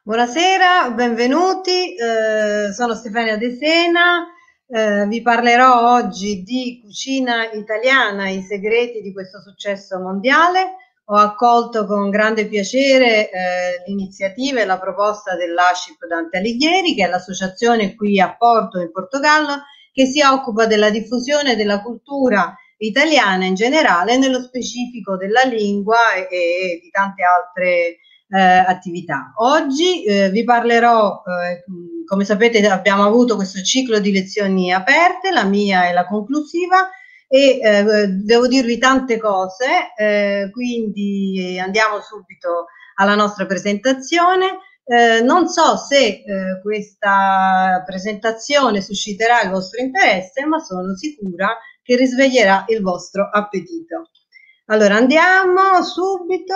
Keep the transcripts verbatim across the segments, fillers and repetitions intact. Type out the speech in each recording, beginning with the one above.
Buonasera, benvenuti. Eh, sono Stefania De Sena. Eh, vi parlerò oggi di cucina italiana, i segreti di questo successo mondiale. Ho accolto con grande piacere eh, l'iniziativa e la proposta dell'A S C I P Dante Alighieri, che è l'associazione qui a Porto, in Portogallo, che si occupa della diffusione della cultura italiana in generale, nello specifico della lingua e, e di tante altre eh, attività. Oggi eh, vi parlerò, eh, come sapete abbiamo avuto questo ciclo di lezioni aperte, la mia è la conclusiva e eh, devo dirvi tante cose, eh, quindi andiamo subito alla nostra presentazione. Eh, non so se eh, questa presentazione susciterà il vostro interesse, ma sono sicura che risveglierà il vostro appetito. Allora andiamo subito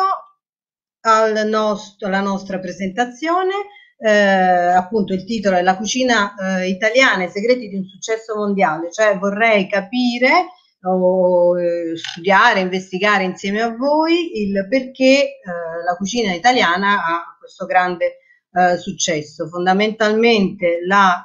al nostro, alla nostra presentazione. Eh, appunto il titolo è La cucina eh, italiana, i segreti di un successo mondiale, cioè vorrei capire o eh, studiare, investigare insieme a voi il perché eh, la cucina italiana ha questo grande eh, successo. Fondamentalmente la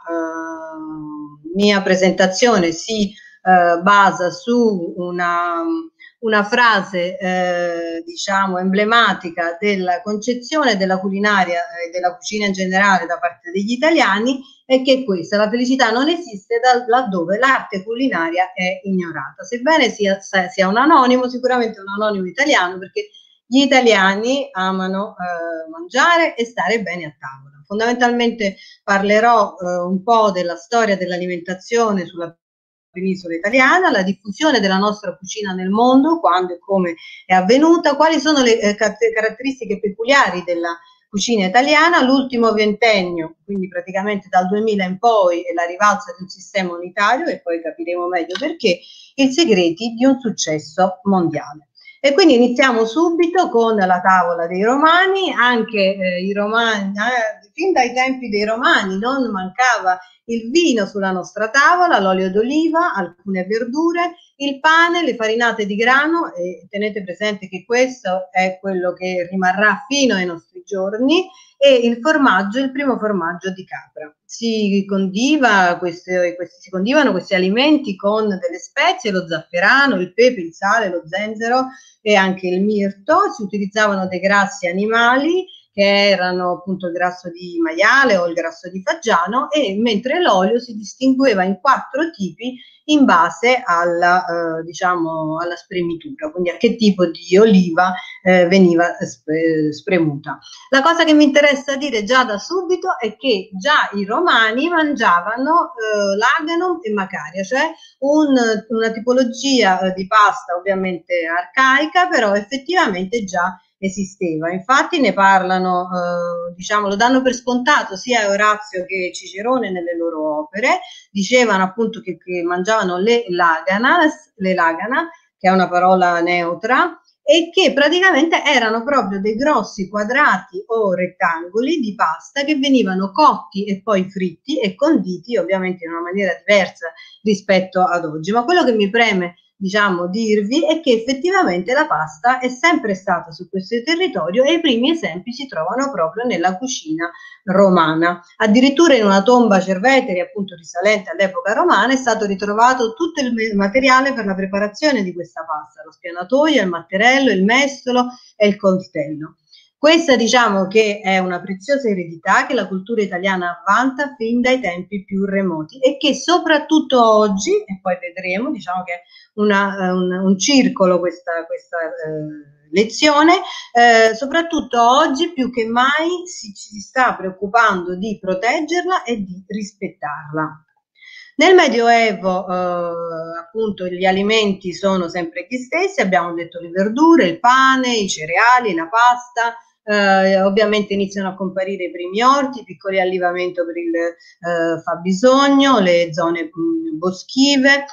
eh, mia presentazione si eh, basa su una una frase eh, diciamo emblematica della concezione della culinaria e eh, della cucina in generale da parte degli italiani è che questa, la felicità non esiste da, laddove l'arte culinaria è ignorata, sebbene sia, sia un anonimo, sicuramente un anonimo italiano, perché gli italiani amano eh, mangiare e stare bene a tavola. Fondamentalmente parlerò eh, un po' della storia dell'alimentazione sulla penisola italiana, la diffusione della nostra cucina nel mondo, quando e come è avvenuta, quali sono le eh, caratteristiche peculiari della cucina italiana, l'ultimo ventennio, quindi praticamente dal duemila in poi, e la rivalsa di un sistema unitario, e poi capiremo meglio perché, i segreti di un successo mondiale. E quindi iniziamo subito con la tavola dei Romani, anche eh, i Romani, eh, fin dai tempi dei Romani non mancava il vino sulla nostra tavola, l'olio d'oliva, alcune verdure, il pane, le farinate di grano, e tenete presente che questo è quello che rimarrà fino ai nostri giorni, e il formaggio, il primo formaggio di capra. Si, condiva queste, questi, si condivano questi alimenti con delle spezie, lo zafferano, il pepe, il sale, lo zenzero e anche il mirto. Si utilizzavano dei grassi animali che erano appunto il grasso di maiale o il grasso di fagiano, e mentre l'olio si distingueva in quattro tipi in base alla, eh, diciamo, alla spremitura, quindi a che tipo di oliva eh, veniva sp- spremuta. La cosa che mi interessa dire già da subito è che già i romani mangiavano eh, l'aganum e macaria, cioè un, una tipologia eh, di pasta ovviamente arcaica, però effettivamente già esisteva. Infatti ne parlano, eh, diciamo, lo danno per scontato sia Orazio che Cicerone nelle loro opere. Dicevano appunto che, che mangiavano le laganas, le lagana, che è una parola neutra, e che praticamente erano proprio dei grossi quadrati o rettangoli di pasta che venivano cotti e poi fritti e conditi ovviamente in una maniera diversa rispetto ad oggi. Ma quello che mi preme diciamo dirvi è che effettivamente la pasta è sempre stata su questo territorio e i primi esempi si trovano proprio nella cucina romana. Addirittura in una tomba Cerveteri, appunto risalente all'epoca romana, è stato ritrovato tutto il materiale per la preparazione di questa pasta, lo spianatoio, il matterello, il mestolo e il coltello. Questa diciamo che è una preziosa eredità che la cultura italiana vanta fin dai tempi più remoti e che soprattutto oggi, e poi vedremo, diciamo che è una, un, un circolo questa, questa eh, lezione, eh, soprattutto oggi più che mai si, si sta preoccupando di proteggerla e di rispettarla. Nel Medioevo eh, appunto gli alimenti sono sempre gli stessi, abbiamo detto le verdure, il pane, i cereali, la pasta, eh, ovviamente iniziano a comparire i primi orti, piccoli allevamenti per il eh, fabbisogno, le zone mh, boschive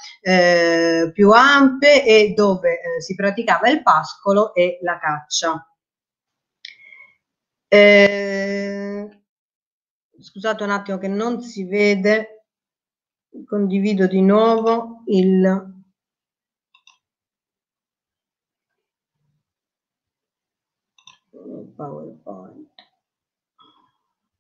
eh, più ampie e dove eh, si praticava il pascolo e la caccia. Eh, scusate un attimo che non si vede, condivido di nuovo il PowerPoint.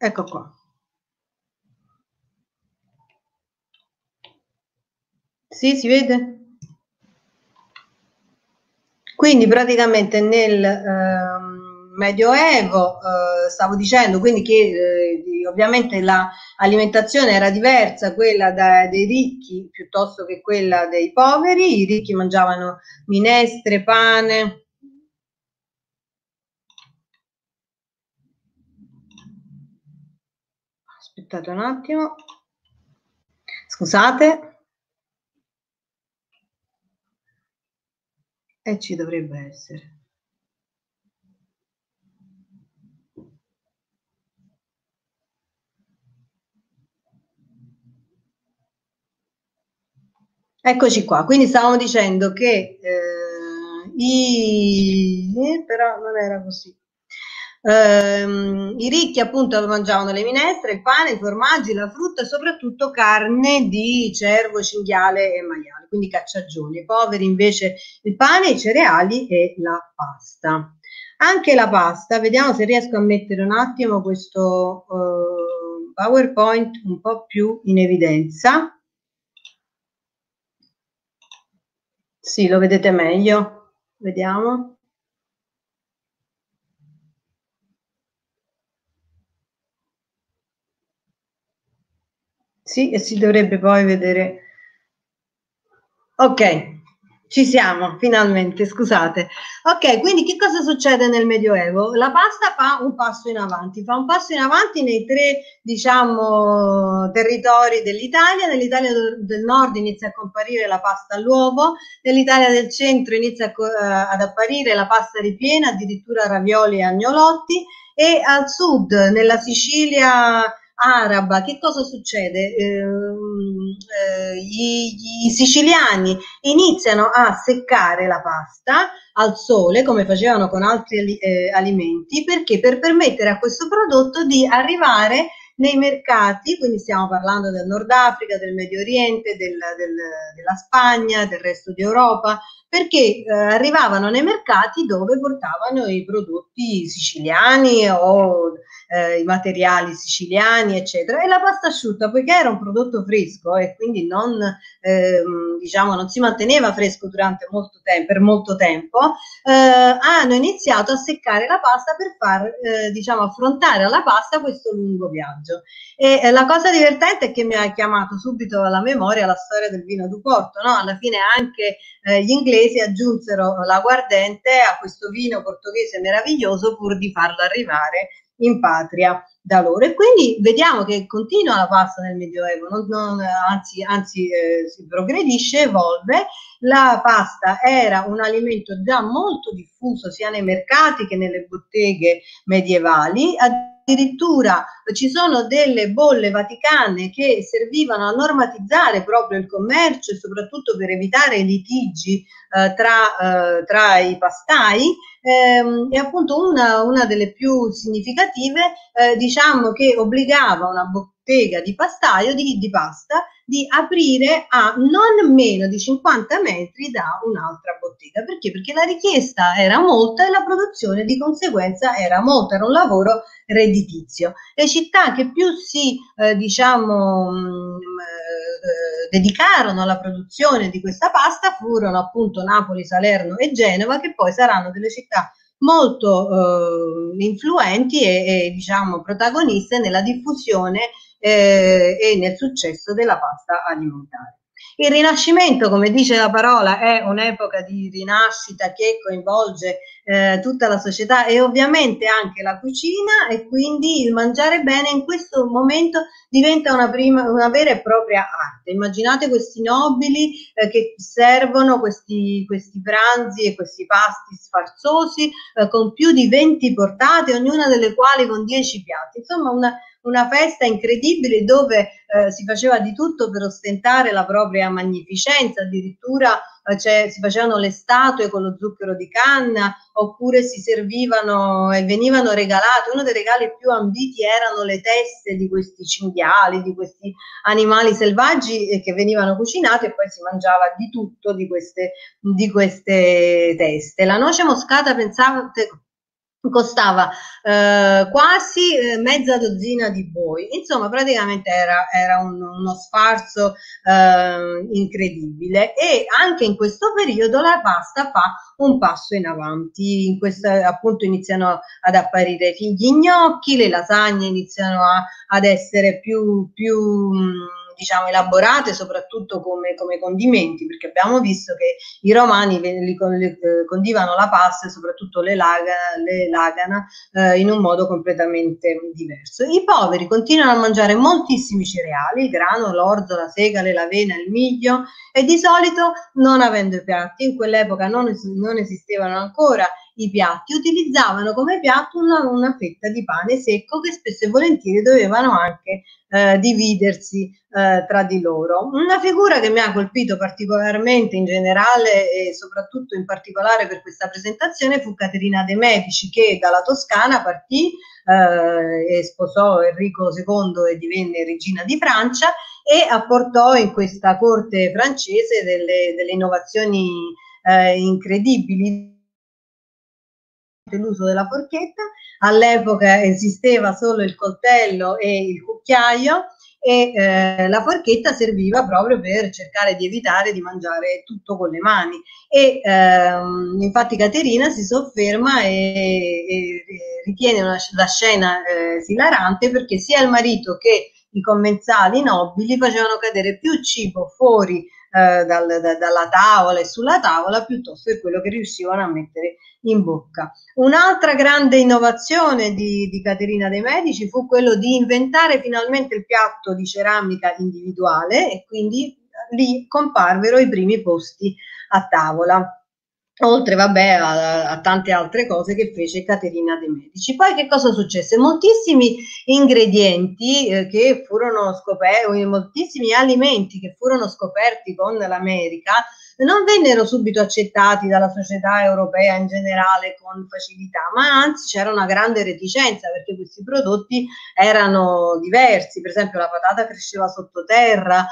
Ecco qua. Sì, si vede? Quindi praticamente nel ehm, Medioevo, eh, stavo dicendo, quindi che eh, ovviamente l'alimentazione era diversa, quella da, dei ricchi piuttosto che quella dei poveri. I ricchi mangiavano minestre, pane. Aspettate un attimo. Scusate. E ci dovrebbe essere. Eccoci qua, quindi stavamo dicendo che eh, i... eh, però non era così. Ehm, I ricchi appunto mangiavano le minestre, il pane, i formaggi, la frutta e soprattutto carne di cervo, cinghiale e maiale, quindi cacciagioni. I poveri invece il pane, i cereali e la pasta. Anche la pasta, vediamo se riesco a mettere un attimo questo eh, PowerPoint un po' più in evidenza. Sì, lo vedete meglio? Vediamo. Sì, e si dovrebbe poi vedere. Ok, ci siamo, finalmente, scusate. Ok, quindi che cosa succede nel Medioevo? La pasta fa un passo in avanti, fa un passo in avanti nei tre, diciamo, territori dell'Italia. Nell'Italia del Nord inizia a comparire la pasta all'uovo, nell'Italia del Centro inizia a, ad apparire la pasta ripiena, addirittura ravioli e agnolotti, e al sud, nella Sicilia araba, che cosa succede? Eh, eh, i, i siciliani iniziano a seccare la pasta al sole, come facevano con altri eh, alimenti, perché per permettere a questo prodotto di arrivare nei mercati, quindi stiamo parlando del Nord Africa, del Medio Oriente, del, del, della Spagna, del resto d'Europa, perché eh, arrivavano nei mercati dove portavano i prodotti siciliani o eh, i materiali siciliani, eccetera. E la pasta asciutta, poiché era un prodotto fresco e quindi non, eh, diciamo, non si manteneva fresco durante molto tempo, per molto tempo, eh, hanno iniziato a seccare la pasta per far, eh, diciamo, affrontare alla pasta questo lungo viaggio. E eh, la cosa divertente è che mi ha chiamato subito alla memoria la storia del vino du Porto, no? Alla fine anche eh, gli inglesi aggiunsero l'aguardente a questo vino portoghese meraviglioso pur di farlo arrivare in patria da loro. E quindi vediamo che continua la pasta nel Medioevo, non, non, anzi, anzi eh, si progredisce, evolve. La pasta era un alimento già molto diffuso sia nei mercati che nelle botteghe medievali. Addirittura ci sono delle bolle vaticane che servivano a normatizzare proprio il commercio e soprattutto per evitare i litigi eh, tra, eh, tra i pastai. Ehm, e appunto una, una delle più significative, eh, diciamo che obbligava una bottega di pastaio di, di pasta di aprire a non meno di cinquanta metri da un'altra bottega. Perché? Perché la richiesta era molta e la produzione di conseguenza era molta, era un lavoro redditizio. Le città che più si, eh, diciamo, mh, eh, dedicarono alla produzione di questa pasta furono appunto Napoli, Salerno e Genova, che poi saranno delle città molto eh, influenti e, e diciamo protagoniste nella diffusione eh, e nel successo della pasta alimentare. Il Rinascimento, come dice la parola, è un'epoca di rinascita che coinvolge eh, tutta la società e ovviamente anche la cucina, e quindi il mangiare bene in questo momento diventa una, prima, una vera e propria arte. Immaginate questi nobili eh, che servono questi, questi pranzi e questi pasti sfarzosi eh, con più di venti portate, ognuna delle quali con dieci piatti. Insomma, una, una festa incredibile dove eh, si faceva di tutto per ostentare la propria magnificenza, addirittura eh, si facevano le statue con lo zucchero di canna, oppure si servivano e venivano regalate. Uno dei regali più ambiti erano le teste di questi cinghiali, di questi animali selvaggi eh, che venivano cucinati, e poi si mangiava di tutto di queste, di queste teste. La noce moscata, pensate, costava eh, quasi eh, mezza dozzina di buoi, insomma praticamente era, era un, uno sfarzo eh, incredibile, e anche in questo periodo la pasta fa un passo in avanti. In questa, appunto, iniziano ad apparire gli gnocchi, le lasagne iniziano a, ad essere più, più diciamo elaborate, soprattutto come, come condimenti, perché abbiamo visto che i romani li, li, condivano la pasta e soprattutto le, laga, le lagana eh, in un modo completamente diverso. I poveri continuano a mangiare moltissimi cereali, il grano, l'orzo, la segale, l'avena, il miglio, e di solito, non avendo i piatti, in quell'epoca non, es non esistevano ancora i piatti, utilizzavano come piatto una, una fetta di pane secco che spesso e volentieri dovevano anche eh, dividersi eh, tra di loro. Una figura che mi ha colpito particolarmente in generale e soprattutto in particolare per questa presentazione fu Caterina de' Medici, che dalla Toscana partì eh, e sposò Enrico secondo e divenne regina di Francia, e apportò in questa corte francese delle, delle innovazioni eh, incredibili. L'uso della forchetta, all'epoca esisteva solo il coltello e il cucchiaio, e eh, la forchetta serviva proprio per cercare di evitare di mangiare tutto con le mani, e ehm, infatti Caterina si sofferma e, e ritiene una, la scena eh, esilarante, perché sia il marito che i commensali nobili facevano cadere più cibo fuori eh, dal, da, dalla tavola e sulla tavola piuttosto che quello che riuscivano a mettere in bocca. Un'altra grande innovazione di, di Caterina de' Medici fu quello di inventare finalmente il piatto di ceramica individuale, e quindi lì comparvero i primi posti a tavola, oltre vabbè a, a tante altre cose che fece Caterina de' Medici. Poi che cosa successe? Moltissimi ingredienti eh, che furono scoperti, moltissimi alimenti che furono scoperti con l'America non vennero subito accettati dalla società europea in generale con facilità, ma anzi c'era una grande reticenza, perché questi prodotti erano diversi. Per esempio la patata cresceva sottoterra,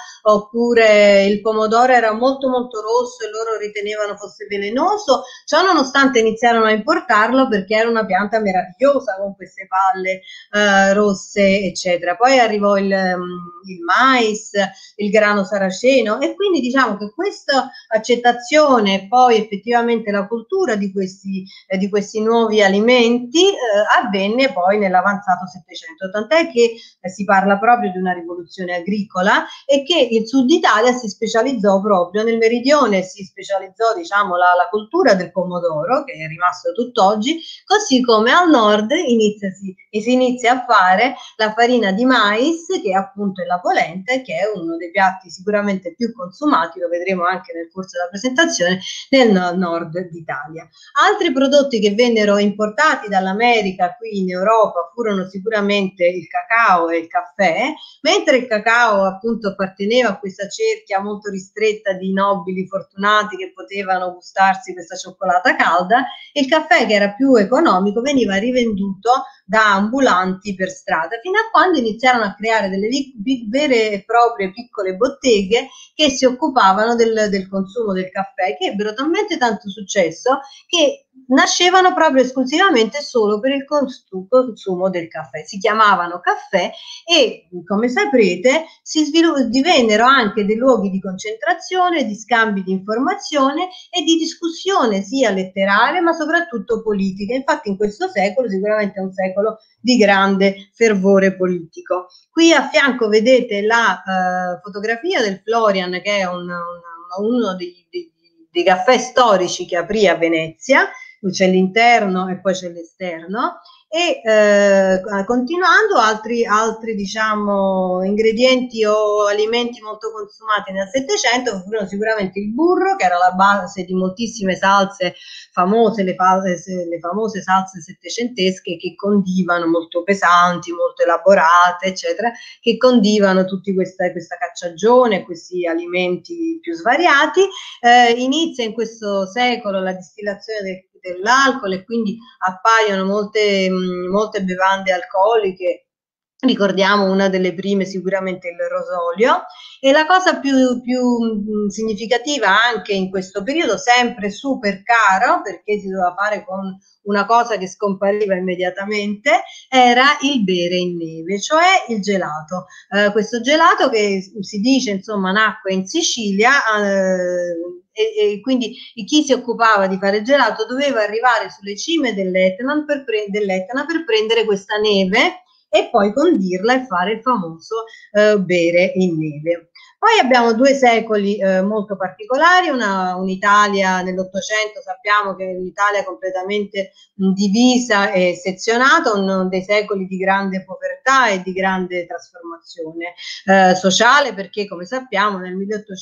oppure il pomodoro era molto molto rosso e loro ritenevano fosse velenoso. Ciò nonostante iniziarono a importarlo perché era una pianta meravigliosa con queste palle eh, rosse eccetera. Poi arrivò il, il mais, il grano saraceno, e quindi diciamo che questa accettazione e poi effettivamente la cultura di questi, eh, di questi nuovi alimenti eh, avvenne poi nell'avanzato Settecento, tant'è che eh, si parla proprio di una rivoluzione agricola, e che il sud Italia si specializzò proprio nel meridione, si specializzò diciamo la, la cultura del pomodoro, che è rimasto tutt'oggi, così come al nord inizia, si, si inizia a fare la farina di mais, che appunto è la polenta, che è uno dei piatti sicuramente più consumati, lo vedremo anche nel corso della presentazione, nel nord d'Italia. Altri prodotti che vennero importati dall'America qui in Europa furono sicuramente il cacao e il caffè, mentre il cacao appunto apparteneva a questa cerchia molto ristretta di nobili fortunati che potevano gustarsi questa cioccolata calda, il caffè, che era più economico, veniva rivenduto da ambulanti per strada, fino a quando iniziarono a creare delle vere e proprie piccole botteghe che si occupavano del, del consumo del caffè, che ebbero talmente tanto successo che nascevano proprio esclusivamente solo per il consumo del caffè. Si chiamavano caffè e, come saprete, si divennero anche dei luoghi di concentrazione, di scambi di informazione e di discussione sia letteraria ma soprattutto politica. Infatti in questo secolo sicuramente è un secolo di grande fervore politico. Qui a fianco vedete la uh, fotografia del Florian, che è un, un, uno dei, dei, dei caffè storici che aprì a Venezia. C'è l'interno e poi c'è l'esterno, e eh, continuando altri, altri diciamo ingredienti o alimenti molto consumati nel Settecento furono sicuramente il burro, che era la base di moltissime salse famose, le, le famose salse settecentesche che condivano, molto pesanti, molto elaborate eccetera, che condivano tutti questa, questa cacciagione, questi alimenti più svariati. Eh, inizia in questo secolo la distillazione del dell'alcol, e quindi appaiono molte, molte bevande alcoliche Ricordiamo una delle prime sicuramente il rosolio, e la cosa più, più mh, significativa anche in questo periodo, sempre super caro perché si doveva fare con una cosa che scompariva immediatamente, era il bere in neve, cioè il gelato. Eh, questo gelato che si dice insomma nacque in Sicilia, eh, e, e quindi chi si occupava di fare gelato doveva arrivare sulle cime dell'Etna per, pre- dell'Etna per prendere questa neve e poi condirla e fare il famoso eh, bere in neve. Poi abbiamo due secoli eh, molto particolari, una, un'Italia nell'Ottocento, sappiamo che è un'Italia completamente mh, divisa e sezionata, un, dei secoli di grande povertà e di grande trasformazione eh, sociale, perché come sappiamo nel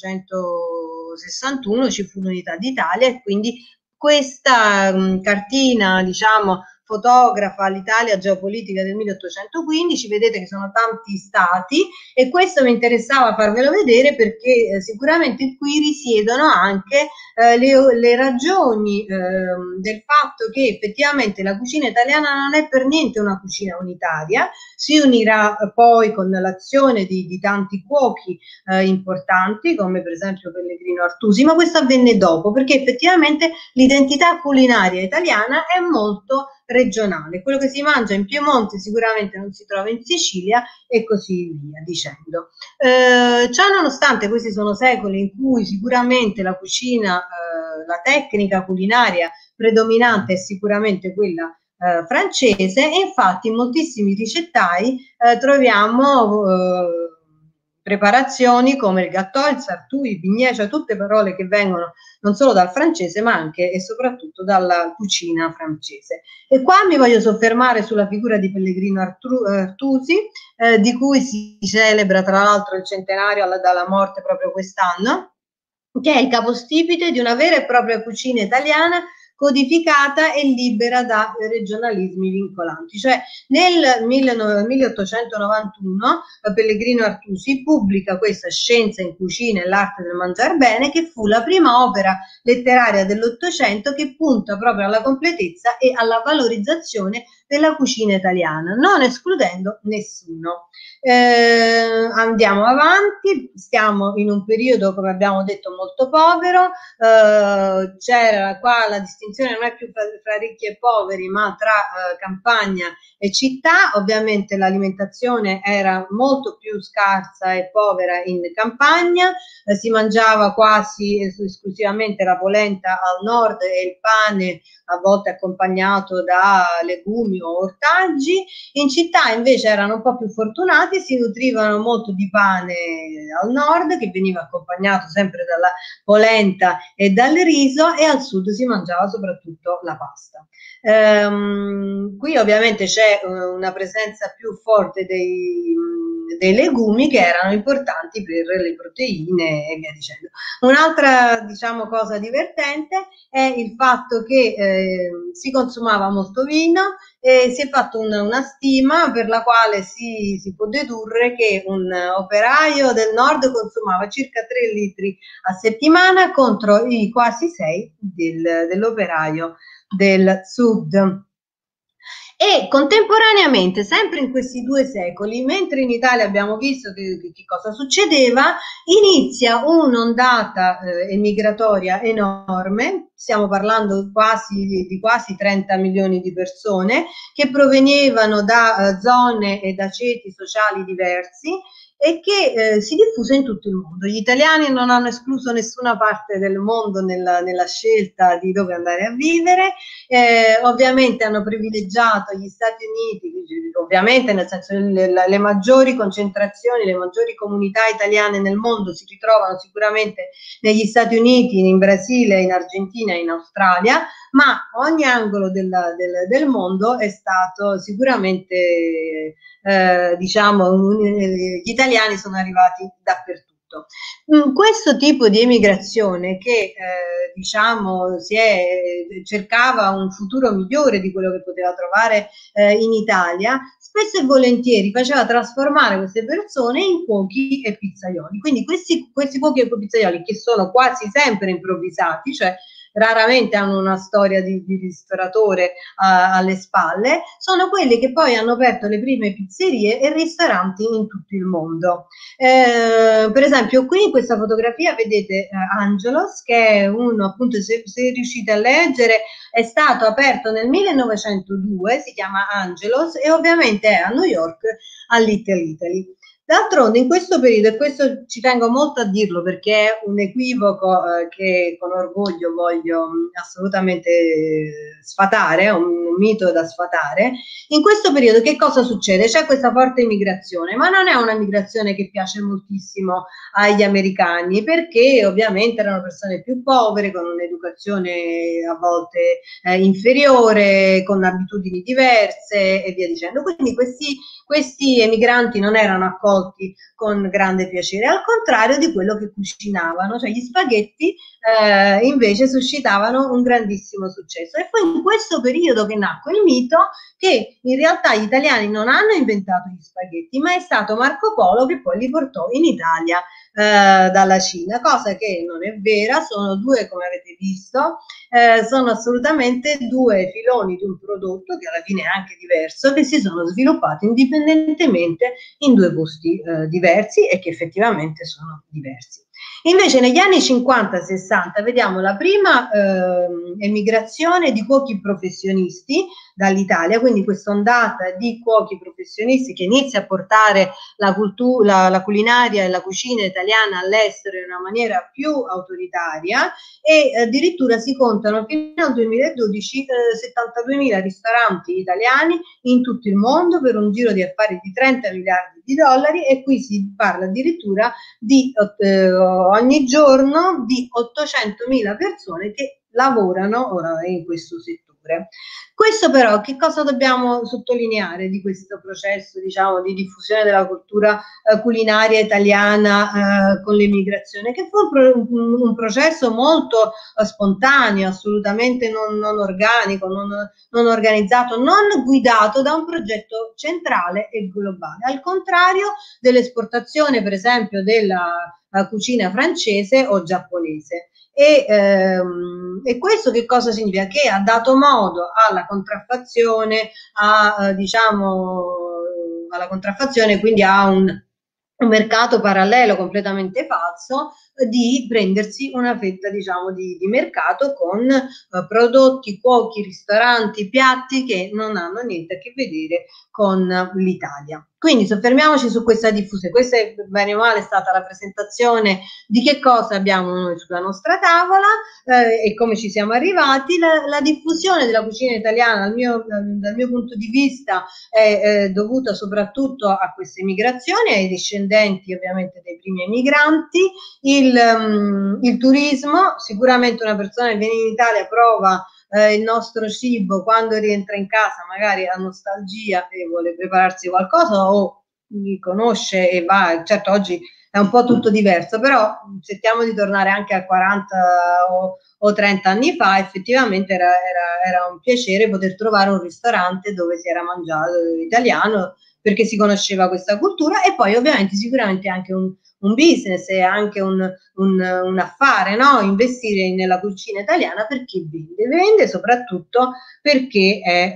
milleottocentosessantuno ci fu l'unità d'Italia e quindi questa mh, cartina, diciamo, fotografa l'Italia geopolitica del milleottocentoquindici, vedete che sono tanti stati e questo mi interessava farvelo vedere perché eh, sicuramente qui risiedono anche eh, le, le ragioni eh, del fatto che effettivamente la cucina italiana non è per niente una cucina unitaria, si unirà eh, poi con l'azione di, di tanti cuochi eh, importanti come per esempio Pellegrino Artusi, ma questo avvenne dopo perché effettivamente l'identità culinaria italiana è molto regionale. Quello che si mangia in Piemonte sicuramente non si trova in Sicilia e così via dicendo. Eh, ciò nonostante questi sono secoli in cui sicuramente la cucina, eh, la tecnica culinaria predominante è sicuramente quella eh, francese e infatti in moltissimi ricettai eh, troviamo eh, preparazioni come il gâteau, il sartù, il bignè, cioè tutte parole che vengono non solo dal francese ma anche e soprattutto dalla cucina francese. E qua mi voglio soffermare sulla figura di Pellegrino Artusi, eh, di cui si celebra tra l'altro il centenario alla, dalla morte proprio quest'anno, che è il capostipite di una vera e propria cucina italiana codificata e libera da regionalismi vincolanti. Cioè nel milleottocentonovantuno Pellegrino Artusi pubblica questa Scienza in cucina e l'arte del mangiar bene, che fu la prima opera letteraria dell'Ottocento che punta proprio alla completezza e alla valorizzazione della cucina italiana, non escludendo nessuno. Eh, andiamo avanti, stiamo in un periodo, come abbiamo detto, molto povero, eh, c'era qua la distinzione non è più fra, fra ricchi e poveri, ma tra eh, campagna e città. Ovviamente l'alimentazione era molto più scarsa e povera in campagna, eh, si mangiava quasi esclusivamente la polenta al nord e il pane a volte accompagnato da legumi o ortaggi. In città invece erano un po' più fortunati, si nutrivano molto di pane al nord che veniva accompagnato sempre dalla polenta e dal riso, e al sud si mangiava soprattutto la pasta. Ehm, qui ovviamente c'è una presenza più forte dei, dei legumi che erano importanti per le proteine e via dicendo. Un'altra, diciamo, cosa divertente è il fatto che eh, si consumava molto vino e si è fatto una, una stima per la quale si, si può dedurre che un operaio del nord consumava circa tre litri a settimana contro i quasi sei del, dell'operaio del sud. E contemporaneamente, sempre in questi due secoli, mentre in Italia abbiamo visto che, che cosa succedeva, inizia un'ondata eh, emigratoria enorme, stiamo parlando quasi di quasi trenta milioni di persone, che provenivano da eh, zone e da ceti sociali diversi e che eh, si diffuse in tutto il mondo. Gli italiani non hanno escluso nessuna parte del mondo nella, nella scelta di dove andare a vivere, eh, ovviamente hanno privilegiato gli Stati Uniti, ovviamente nel senso le, le maggiori concentrazioni, le maggiori comunità italiane nel mondo si ritrovano sicuramente negli Stati Uniti, in Brasile, in Argentina e in Australia, ma ogni angolo del, del, del mondo è stato sicuramente, eh, diciamo, un, gli italiani sono arrivati dappertutto. Questo tipo di emigrazione che eh, diciamo si è, cercava un futuro migliore di quello che poteva trovare eh, in Italia, spesso e volentieri faceva trasformare queste persone in cuochi e pizzaioli. Quindi questi, questi cuochi e pizzaioli, che sono quasi sempre improvvisati, cioè raramente hanno una storia di, di ristoratore uh, alle spalle, sono quelli che poi hanno aperto le prime pizzerie e ristoranti in tutto il mondo. Eh, per esempio qui in questa fotografia vedete eh, Angelos, che è uno, appunto, se, se riuscite a leggere, è stato aperto nel millenovecentodue, si chiama Angelos e ovviamente è a New York, a Little Italy. D'altronde in questo periodo, e questo ci tengo molto a dirlo perché è un equivoco eh, che con orgoglio voglio mh, assolutamente eh, sfatare, un, un mito da sfatare, in questo periodo che cosa succede? C'è questa forte immigrazione, ma non è una migrazione che piace moltissimo agli americani perché ovviamente erano persone più povere, con un'educazione a volte eh, inferiore, con abitudini diverse e via dicendo. Quindi questi Questi emigranti non erano accolti con grande piacere, al contrario di quello che cucinavano, cioè gli spaghetti eh, invece suscitavano un grandissimo successo. E fu in questo periodo che nacque il mito che in realtà gli italiani non hanno inventato gli spaghetti, ma è stato Marco Polo che poi li portò in Italia eh, dalla Cina, cosa che non è vera, sono due, come avete visto, eh, sono assolutamente due filoni di un prodotto che alla fine è anche diverso, che si sono sviluppati indipendentemente in due posti eh, diversi e che effettivamente sono diversi. Invece negli anni cinquanta sessanta vediamo la prima eh, emigrazione di cuochi professionisti dall'Italia, quindi questa ondata di cuochi professionisti che inizia a portare la, cultura, la culinaria e la cucina italiana all'estero in una maniera più autoritaria e addirittura si contano fino al duemiladodici eh, settantaduemila ristoranti italiani in tutto il mondo per un giro di affari di trenta miliardi di dollari e qui si parla addirittura di eh, ogni giorno di ottocentomila persone che lavorano ora in questo settore. Questo però, che cosa dobbiamo sottolineare di questo processo, diciamo, di diffusione della cultura eh, culinaria italiana eh, con l'immigrazione? Che fu un, pro un, un processo molto eh, spontaneo, assolutamente non, non organico, non, non organizzato, non guidato da un progetto centrale e globale. Al contrario dell'esportazione, per esempio, della cucina francese o giapponese. E, ehm, e questo che cosa significa? Che ha dato modo alla contraffazione, a, eh, diciamo, alla contraffazione, quindi a un, un mercato parallelo completamente falso di prendersi una fetta, diciamo, di, di mercato con eh, prodotti, cuochi, ristoranti, piatti che non hanno niente a che vedere con l'Italia. Quindi soffermiamoci su questa diffusione. Questa è bene o male stata la presentazione di che cosa abbiamo noi sulla nostra tavola eh, e come ci siamo arrivati. La, la diffusione della cucina italiana dal mio, dal mio punto di vista è eh, dovuta soprattutto a queste migrazioni, ai discendenti ovviamente dei primi emigranti, il, um, il turismo. Sicuramente una persona che viene in Italia prova Eh, il nostro cibo, quando rientra in casa magari ha nostalgia e vuole prepararsi qualcosa o li conosce e va, certo oggi è un po' tutto diverso, però cerchiamo di tornare anche a quaranta o, o trenta anni fa, effettivamente era, era, era un piacere poter trovare un ristorante dove si era mangiato italiano perché si conosceva questa cultura e poi ovviamente sicuramente anche un un business e anche un, un, un affare, no? Investire nella cucina italiana perché vende, vende soprattutto perché è,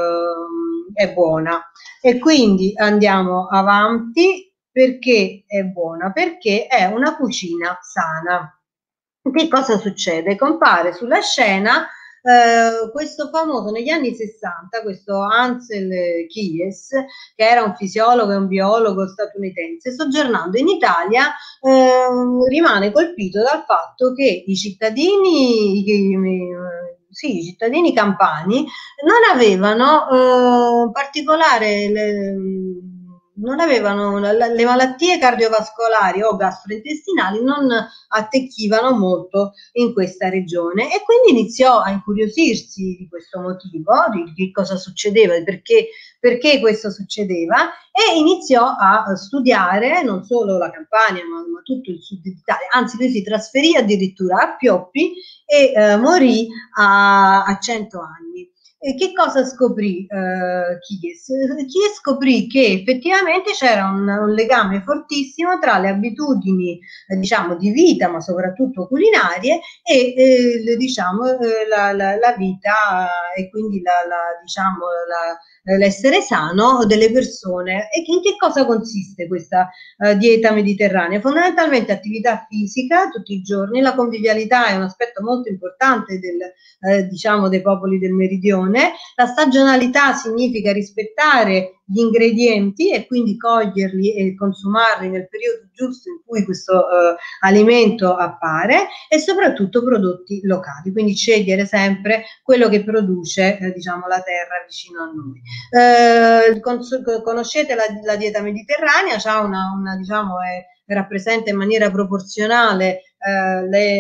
eh, è buona. E quindi andiamo avanti perché è buona, perché è una cucina sana. Che cosa succede? Compare sulla scena Uh, questo famoso negli anni sessanta, questo Ansel Keys, che era un fisiologo e un biologo statunitense, soggiornando in Italia, uh, rimane colpito dal fatto che i cittadini, i, sì, i cittadini campani non avevano uh, particolare le, non avevano le malattie cardiovascolari o gastrointestinali non attecchivano molto in questa regione e quindi iniziò a incuriosirsi di questo motivo, di che cosa succedeva, perché, perché questo succedeva e iniziò a studiare non solo la Campania ma, ma tutto il sud d'Italia, anzi lui si trasferì addirittura a Pioppi e eh, morì a, a cento anni. E che cosa scoprì eh, Chies? Chies scoprì che effettivamente c'era un, un legame fortissimo tra le abitudini eh, diciamo di vita, ma soprattutto culinarie, e eh, diciamo eh, la, la, la vita e quindi la, la, diciamo, la, l'essere sano delle persone. E in che cosa consiste questa eh, dieta mediterranea? Fondamentalmente attività fisica tutti i giorni, la convivialità è un aspetto molto importante del, eh, diciamo, dei popoli del meridione. La stagionalità significa rispettare gli ingredienti e quindi coglierli e consumarli nel periodo giusto in cui questo eh, alimento appare, e soprattutto prodotti locali, quindi scegliere sempre quello che produce eh, diciamo la terra vicino a noi. Eh, conoscete la, la dieta mediterranea, c'ha una, una diciamo è, rappresenta in maniera proporzionale eh, le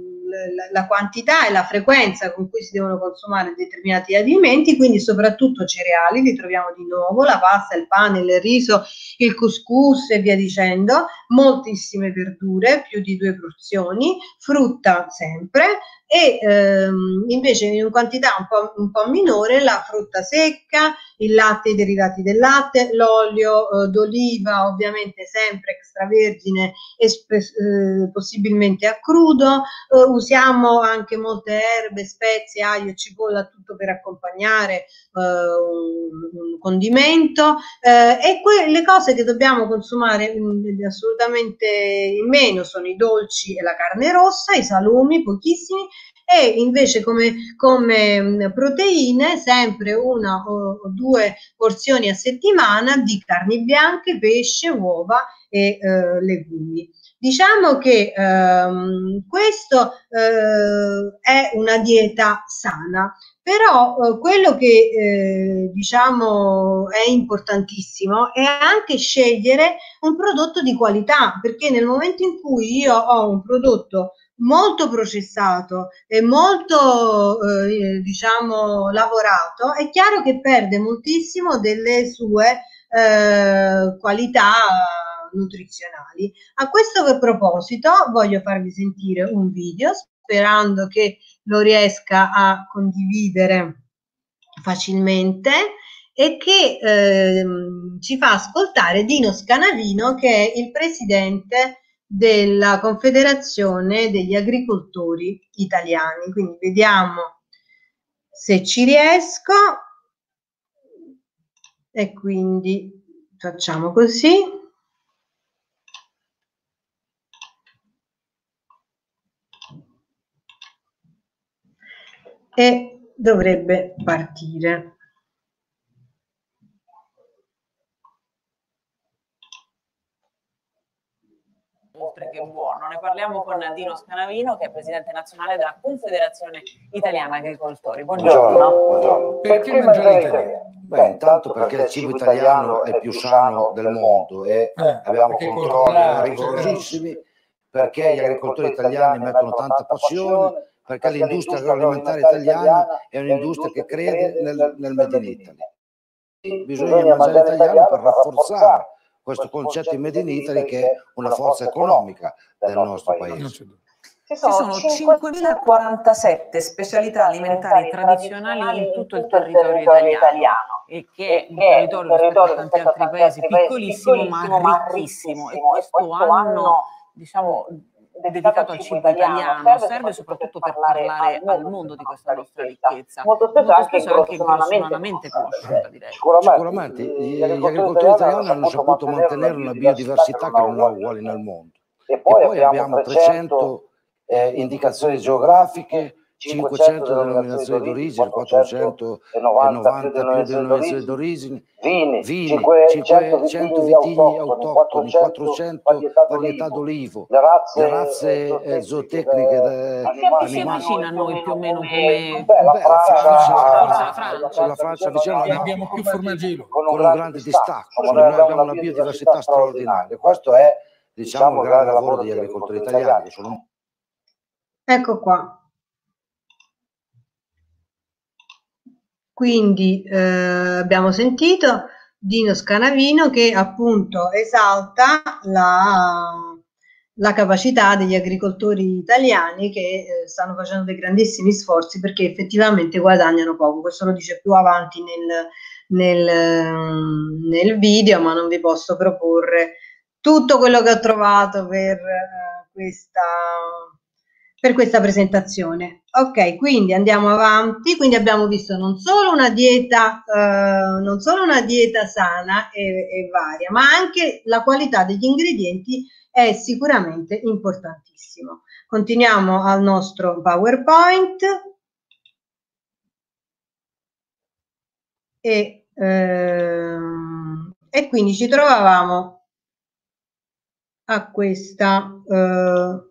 la quantità e la frequenza con cui si devono consumare determinati alimenti, quindi soprattutto cereali, li troviamo di nuovo, la pasta, il pane, il riso, il couscous e via dicendo, moltissime verdure, più di due porzioni, frutta sempre, e ehm, invece in quantità un po', un po' minore la frutta secca, il latte, i derivati del latte, l'olio eh, d'oliva, ovviamente sempre extravergine e eh, possibilmente a crudo. Eh, usiamo anche molte erbe, spezie, aglio, cipolla, tutto per accompagnare eh, un, un condimento, eh, e le cose che dobbiamo consumare mh, assolutamente in meno sono i dolci e la carne rossa, i salumi, pochissimi, e invece come, come proteine sempre una o, o due porzioni a settimana di carni bianche, pesce, uova e eh, legumi. Diciamo che ehm, questo eh, è una dieta sana, però eh, quello che eh, diciamo è importantissimo è anche scegliere un prodotto di qualità, perché nel momento in cui io ho un prodotto molto processato e molto eh, diciamo lavorato, è chiaro che perde moltissimo delle sue eh, qualità nutrizionali. A questo proposito voglio farvi sentire un video, sperando che lo riesca a condividere facilmente, e che eh, ci fa ascoltare Dino Scanavino, che è il presidente della Confederazione degli Agricoltori Italiani. Quindi vediamo se ci riesco, e quindi facciamo così. E dovrebbe partire. Oltre che buono, ne parliamo con Dino Scanavino, che è presidente nazionale della Confederazione Italiana Agricoltori. Buongiorno. Buongiorno. Perché mangiare italiano? Beh, intanto perché il cibo italiano è più sano del mondo e eh, abbiamo controlli rigorosissimi, perché gli agricoltori italiani mettono tanta passione, perché l'industria agroalimentare italiana è un'industria che crede nel, nel Made in Italy. Bisogna mangiare italiano per rafforzare questo concetto di Made in Italy, che è una forza economica del nostro paese. Ci sono cinquemilaquarantasette specialità alimentari tradizionali in tutto il territorio italiano, e che è un territorio rispetto a tanti altri paesi piccolissimo ma ricchissimo, e questo anno, diciamo, dedicato al cibo italiano serve soprattutto per parlare al mondo di questa nostra ricchezza, molto spesso anche grossolanamente conosciuta, direi. Sicuramente gli agricoltori italiani hanno saputo mantenere una biodiversità che non ha uguali nel mondo, e poi abbiamo trecento eh, indicazioni geografiche, cinquecento denominazioni d'origine, quattrocentonovanta più denominazioni d'origine, vini, cinquecento vitigni autoctoni, quattrocento varietà d'olivo, le razze eh, zootecniche animali. Si avvicina a noi più o meno come beh, la Francia, la Francia, la Francia vicino, abbiamo più formaggi con un grande distacco, cioè noi abbiamo una biodiversità straordinaria. Questo è, diciamo, il grande lavoro degli agricoltori italiani. Sono... Ecco qua. Quindi eh, abbiamo sentito Dino Scanavino che appunto esalta la, la capacità degli agricoltori italiani che eh, stanno facendo dei grandissimi sforzi perché effettivamente guadagnano poco. Questo lo dice più avanti nel, nel, nel video, ma non vi posso proporre tutto quello che ho trovato per, eh, questa, per questa presentazione. Ok, quindi andiamo avanti. Quindi abbiamo visto non solo una dieta, eh, non solo una dieta sana e, e varia, ma anche la qualità degli ingredienti è sicuramente importantissimo. Continuiamo al nostro PowerPoint e, ehm, e quindi ci trovavamo a questa eh,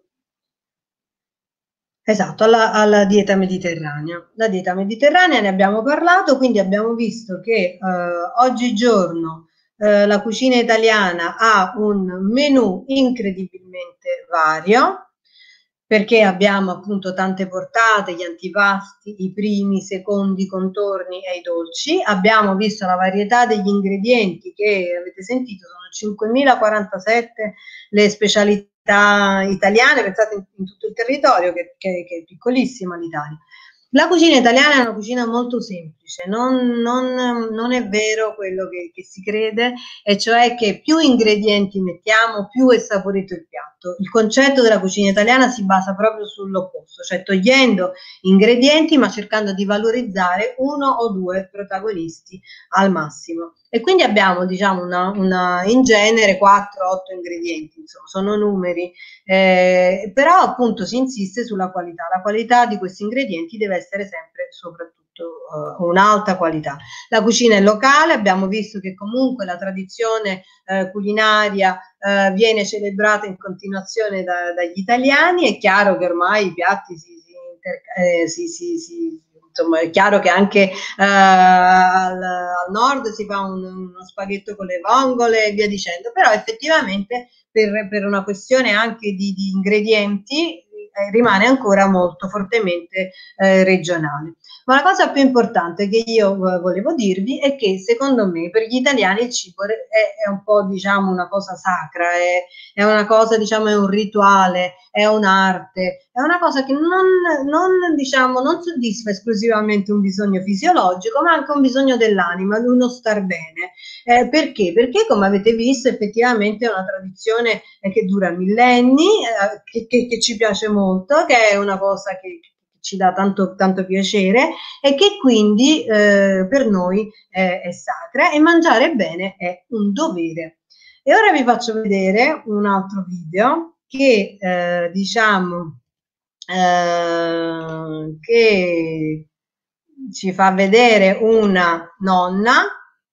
esatto, alla, alla dieta mediterranea. La dieta mediterranea ne abbiamo parlato, quindi abbiamo visto che eh, oggigiorno eh, la cucina italiana ha un menù incredibilmente vario, perché abbiamo appunto tante portate, gli antipasti, i primi, i secondi, i contorni e i dolci. Abbiamo visto la varietà degli ingredienti che avete sentito, sono cinquemilaquarantasette le specialità italiane, pensate in, in tutto il territorio, che, che, che è piccolissima l'Italia. La cucina italiana è una cucina molto semplice, non, non, non è vero quello che, che si crede, e cioè che più ingredienti mettiamo, più è saporito il piatto. Il concetto della cucina italiana si basa proprio sull'opposto, cioè togliendo ingredienti ma cercando di valorizzare uno o due protagonisti al massimo. E quindi abbiamo, diciamo, una, una, in genere quattro otto ingredienti, insomma, sono numeri, eh, però appunto si insiste sulla qualità. La qualità di questi ingredienti deve essere sempre soprattutto uh, un'alta qualità. La cucina è locale, abbiamo visto che comunque la tradizione eh, culinaria eh, viene celebrata in continuazione da, dagli italiani. È chiaro che ormai i piatti si, si, eh, si, si, si insomma è chiaro che anche eh, al, al nord si fa un, uno spaghetto con le vongole e via dicendo, però effettivamente per, per una questione anche di, di ingredienti eh, rimane ancora molto fortemente eh, regionale. Ma la cosa più importante che io eh, volevo dirvi è che secondo me per gli italiani il cibo è, è un po', diciamo, una cosa sacra, è, è una cosa, diciamo, è un rituale, è un'arte, è una cosa che non, non, diciamo, non soddisfa esclusivamente un bisogno fisiologico, ma anche un bisogno dell'anima, di uno star bene. Eh, perché? Perché, come avete visto, effettivamente è una tradizione eh, che dura millenni, eh, che, che, che ci piace molto, che è una cosa che ci dà tanto, tanto piacere e che quindi eh, per noi eh, è sacra, e mangiare bene è un dovere. E ora vi faccio vedere un altro video che eh, diciamo eh, che ci fa vedere una nonna,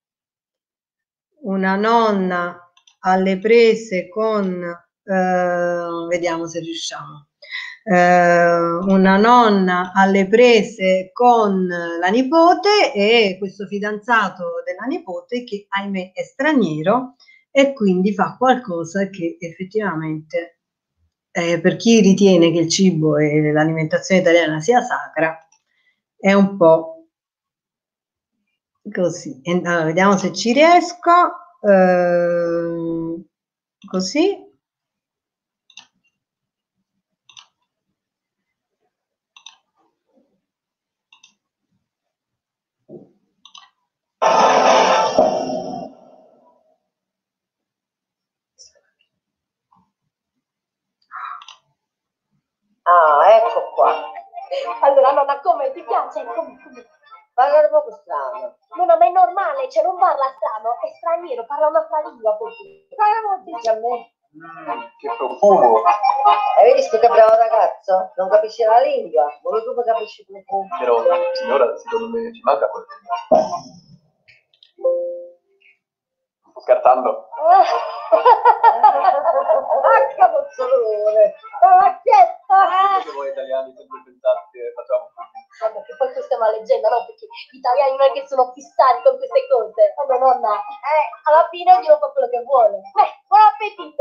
una nonna alle prese con, eh, vediamo se riusciamo, eh, una nonna alle prese con la nipote e questo fidanzato della nipote che ahimè è straniero e quindi fa qualcosa che effettivamente eh, per chi ritiene che il cibo e l'alimentazione italiana sia sacra è un po' così. E, allora, vediamo se ci riesco. Eh, così. Ah, ecco qua. Allora, nonna, come ti piace? Come, come? Parla proprio strano. Nonna, ma è normale, cioè non parla strano, è straniero, parla un'altra lingua così. Parla dice a me. Mm, che profumo. Hai visto che bravo ragazzo? Non capisce la lingua, non come capisci il profumo. Però, signora, secondo me ci manca qualcosa. Sto scherzando. Ah, capozzolone! Ma che fa? Perché voi italiani sempre pensate che facciamo così? Vabbè, che poi questa è una leggenda, no? Perché gli italiani non è che sono fissati con queste cose. Vabbè, nonna, eh, alla fine ognuno fa quello che vuole. Beh, buon appetito!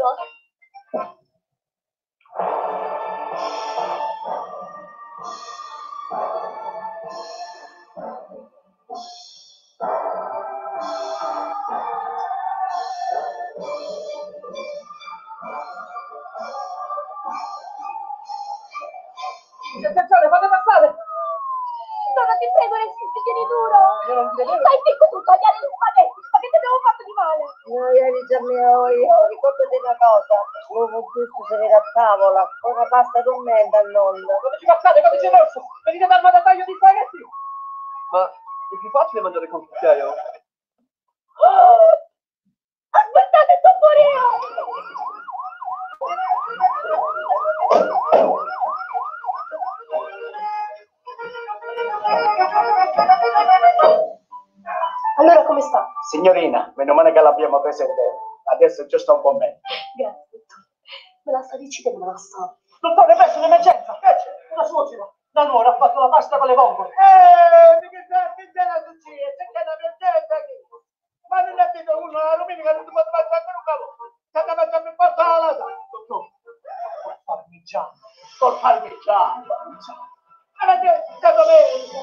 tieni duro. Io non credevo. Stai zitto tu, tagliare gli spaghetti. Ma che ti abbiamo fatto di male? No, ieri già mi ho io, ricordati una cosa, l'uovo giusto se vede a tavola, una pasta con menta al nonno. Come ci passate, come ci rosso? Venite dal mandataio di spaghetti. Ma è più facile mangiare con cucchiaio? Oh, aspettate, sto fuori io. Allora come sta? Signorina, meno male che l'abbiamo presa in tempo. Adesso già sta un po' meglio. Grazie, dottore. Me la sta dicendo, me la sta. Dottore, presso un'emergenza. Che c'è? Una suocera. Da nuora ha fatto la pasta con le vongole. Eh, che c'è? Che c'è la succede? C'è che un'emergenza qui. Ma non è detto uno, la domenica non ti può fare ancora un cavo. C'è da mangiare in porta alla lata. Dottore, col parmigiano. Col parmigiano. Ma non è da domenica.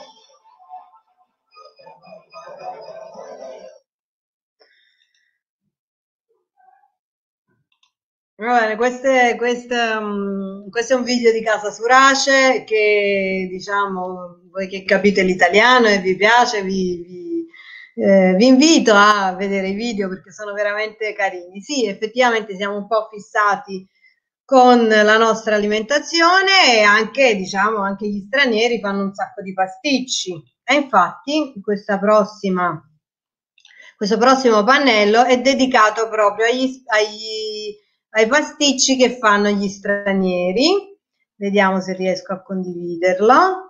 Va bene, questo è, questo, um, questo è un video di Casa Surace che, diciamo, voi che capite l'italiano e vi piace, vi, vi, eh, vi invito a vedere i video perché sono veramente carini. Sì, effettivamente siamo un po' fissati con la nostra alimentazione e anche, diciamo, anche gli stranieri fanno un sacco di pasticci. E infatti questa prossima, questo prossimo pannello è dedicato proprio agli, agli ai pasticci che fanno gli stranieri. Vediamo se riesco a condividerlo.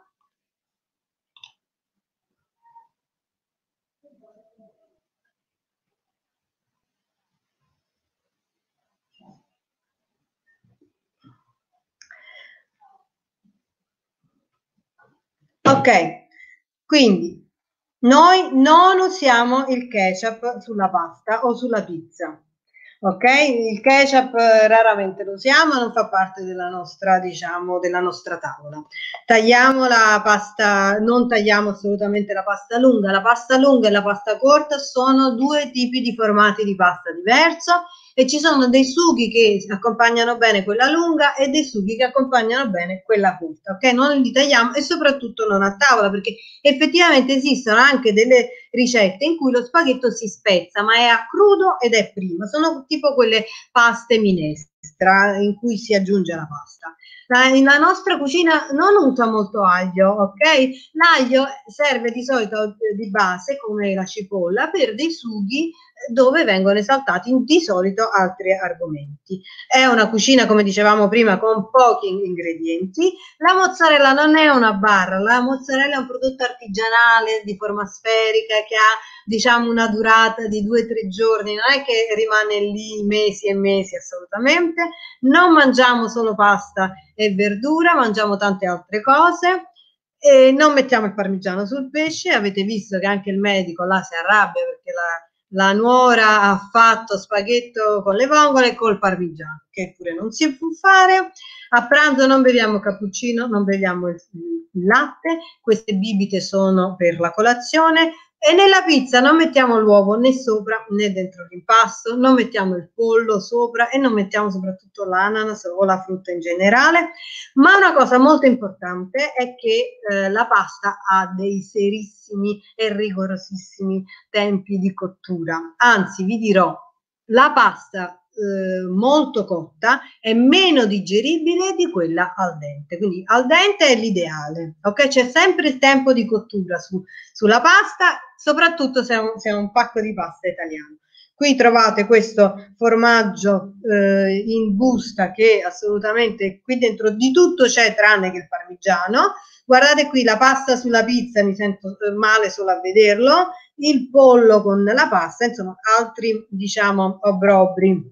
Ok, quindi noi non usiamo il ketchup sulla pasta o sulla pizza. Ok, il ketchup raramente lo usiamo, non fa parte della nostra, diciamo, della nostra tavola. Tagliamo la pasta, non tagliamo assolutamente la pasta lunga. La pasta lunga e la pasta corta sono due tipi di formati di pasta diverso e ci sono dei sughi che accompagnano bene quella lunga e dei sughi che accompagnano bene quella corta. Ok, non li tagliamo e soprattutto non a tavola perché effettivamente esistono anche delle ricette in cui lo spaghetto si spezza ma è a crudo ed è prima, sono tipo quelle paste minestra in cui si aggiunge la pasta. La, la nostra cucina non usa molto aglio, ok? L'aglio serve di solito di base come la cipolla per dei sughi dove vengono esaltati di solito altri argomenti. È una cucina, come dicevamo prima, con pochi ingredienti. La mozzarella non è una barra, la mozzarella è un prodotto artigianale di forma sferica che ha, diciamo, una durata di due o tre giorni, non è che rimane lì mesi e mesi assolutamente. Non mangiamo solo pasta e verdura, mangiamo tante altre cose. E non mettiamo il parmigiano sul pesce, avete visto che anche il medico là si arrabbia perché la La nuora ha fatto spaghetto con le vongole e col parmigiano, che pure non si può fare. A pranzo non beviamo cappuccino, non beviamo il, il latte, queste bibite sono per la colazione. E nella pizza non mettiamo l'uovo né sopra né dentro l'impasto, non mettiamo il pollo sopra e non mettiamo soprattutto l'ananas o la frutta in generale. Ma una cosa molto importante è che eh, la pasta ha dei serissimi e rigorosissimi tempi di cottura. Anzi, vi dirò, la pasta eh, molto cotta è meno digeribile di quella al dente, quindi al dente è l'ideale, ok? C'è sempre il tempo di cottura su, sulla pasta, soprattutto se è, un, se è un pacco di pasta italiano. Qui trovate questo formaggio eh, in busta che assolutamente qui dentro di tutto c'è tranne che il parmigiano. Guardate qui la pasta sulla pizza, mi sento male solo a vederlo, il pollo con la pasta, insomma altri, diciamo, obrobri.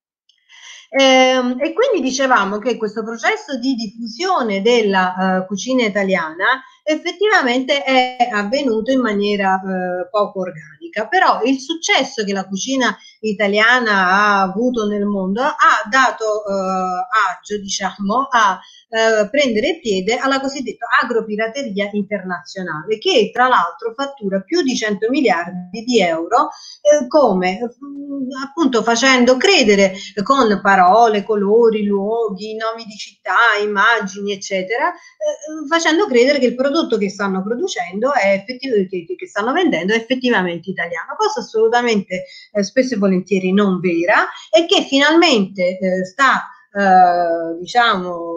Eh, e quindi dicevamo che questo processo di diffusione della uh, cucina italiana effettivamente è avvenuto in maniera uh, poco organica, però il successo che la cucina italiana ha avuto nel mondo ha dato uh, agio, diciamo, a eh, prendere piede alla cosiddetta agropirateria internazionale, che tra l'altro fattura più di cento miliardi di euro, eh, come mh, appunto facendo credere con parole, colori, luoghi, nomi di città, immagini, eccetera, eh, facendo credere che il prodotto che stanno producendo è effettivamente, che, che stanno vendendo è effettivamente italiano, cosa assolutamente eh, spesso e volentieri non vera, e che finalmente eh, sta eh, diciamo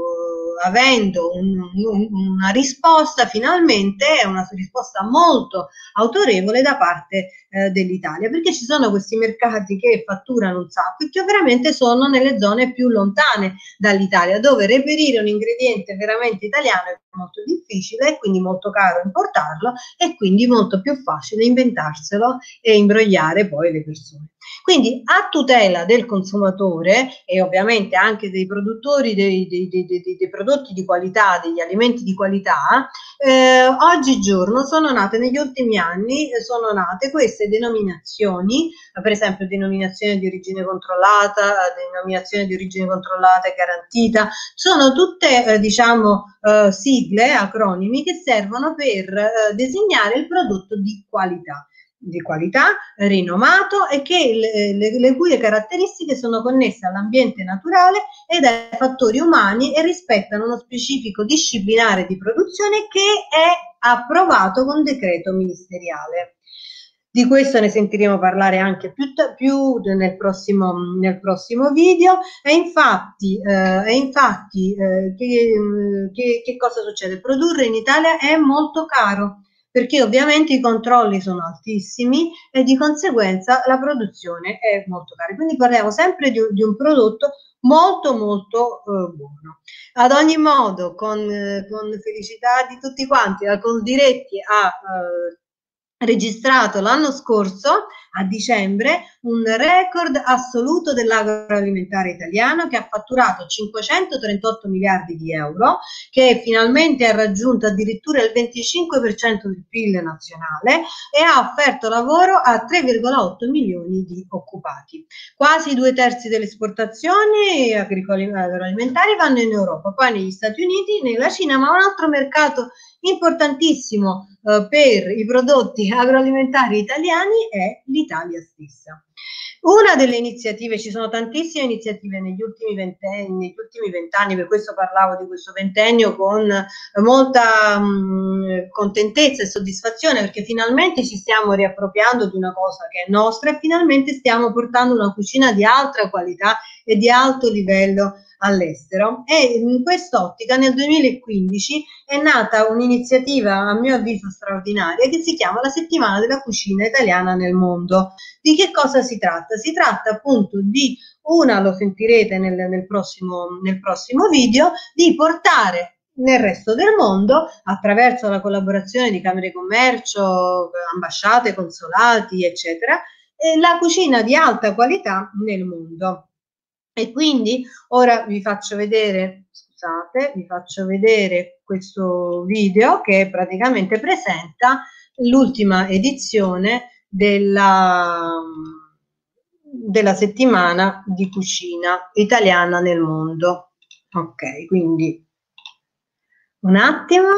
avendo un, un, una risposta, finalmente una risposta molto autorevole da parte eh, dell'Italia, perché ci sono questi mercati che fatturano un sacco e che veramente sono nelle zone più lontane dall'Italia, dove reperire un ingrediente veramente italiano è molto difficile e quindi molto caro importarlo e quindi molto più facile inventarselo e imbrogliare poi le persone. Quindi a tutela del consumatore e ovviamente anche dei produttori dei, dei, dei, dei, dei prodotti di qualità, degli alimenti di qualità, eh, oggigiorno sono nate negli ultimi anni, sono nate queste denominazioni, per esempio denominazione di origine controllata, denominazione di origine controllata e garantita, sono tutte eh, diciamo eh, sigle, acronimi che servono per eh, designare il prodotto di qualità. di qualità, rinomato e che le, le, le cui caratteristiche sono connesse all'ambiente naturale ed ai fattori umani e rispettano uno specifico disciplinare di produzione che è approvato con decreto ministeriale. Di questo ne sentiremo parlare anche più, più nel, prossimo, nel prossimo video. E infatti, eh, e infatti eh, che, che, che cosa succede? Produrre in Italia è molto caro, perché ovviamente i controlli sono altissimi e di conseguenza la produzione è molto cara. Quindi parliamo sempre di, di un prodotto molto molto eh, buono. Ad ogni modo, con, eh, con felicità di tutti quanti, la Coldiretti ha eh, registrato l'anno scorso a dicembre un record assoluto dell'agroalimentare italiano, che ha fatturato cinquecentotrentotto miliardi di euro, che finalmente ha raggiunto addirittura il venticinque per cento del P I L nazionale e ha offerto lavoro a tre virgola otto milioni di occupati. Quasi due terzi delle esportazioni agroalimentari vanno in Europa, poi negli Stati Uniti, nella Cina, ma un altro mercato importantissimo eh, per i prodotti agroalimentari italiani è l'Italia stessa. Una delle iniziative, ci sono tantissime iniziative negli ultimi vent'anni, negli ultimi vent'anni, per questo parlavo di questo ventennio con molta mh, contentezza e soddisfazione, perché finalmente ci stiamo riappropriando di una cosa che è nostra e finalmente stiamo portando una cucina di alta qualità e di alto livello all'estero. E in quest'ottica nel duemilaquindici è nata un'iniziativa a mio avviso straordinaria che si chiama la Settimana della Cucina Italiana nel Mondo. Di che cosa si tratta? Si tratta appunto di una, lo sentirete nel, nel, prossimo, nel prossimo video, di portare nel resto del mondo, attraverso la collaborazione di camere di commercio, ambasciate, consolati, eccetera, la cucina di alta qualità nel mondo. E quindi ora vi faccio vedere, scusate, vi faccio vedere questo video che praticamente presenta l'ultima edizione della, della settimana di cucina italiana nel mondo. Ok, quindi un attimo.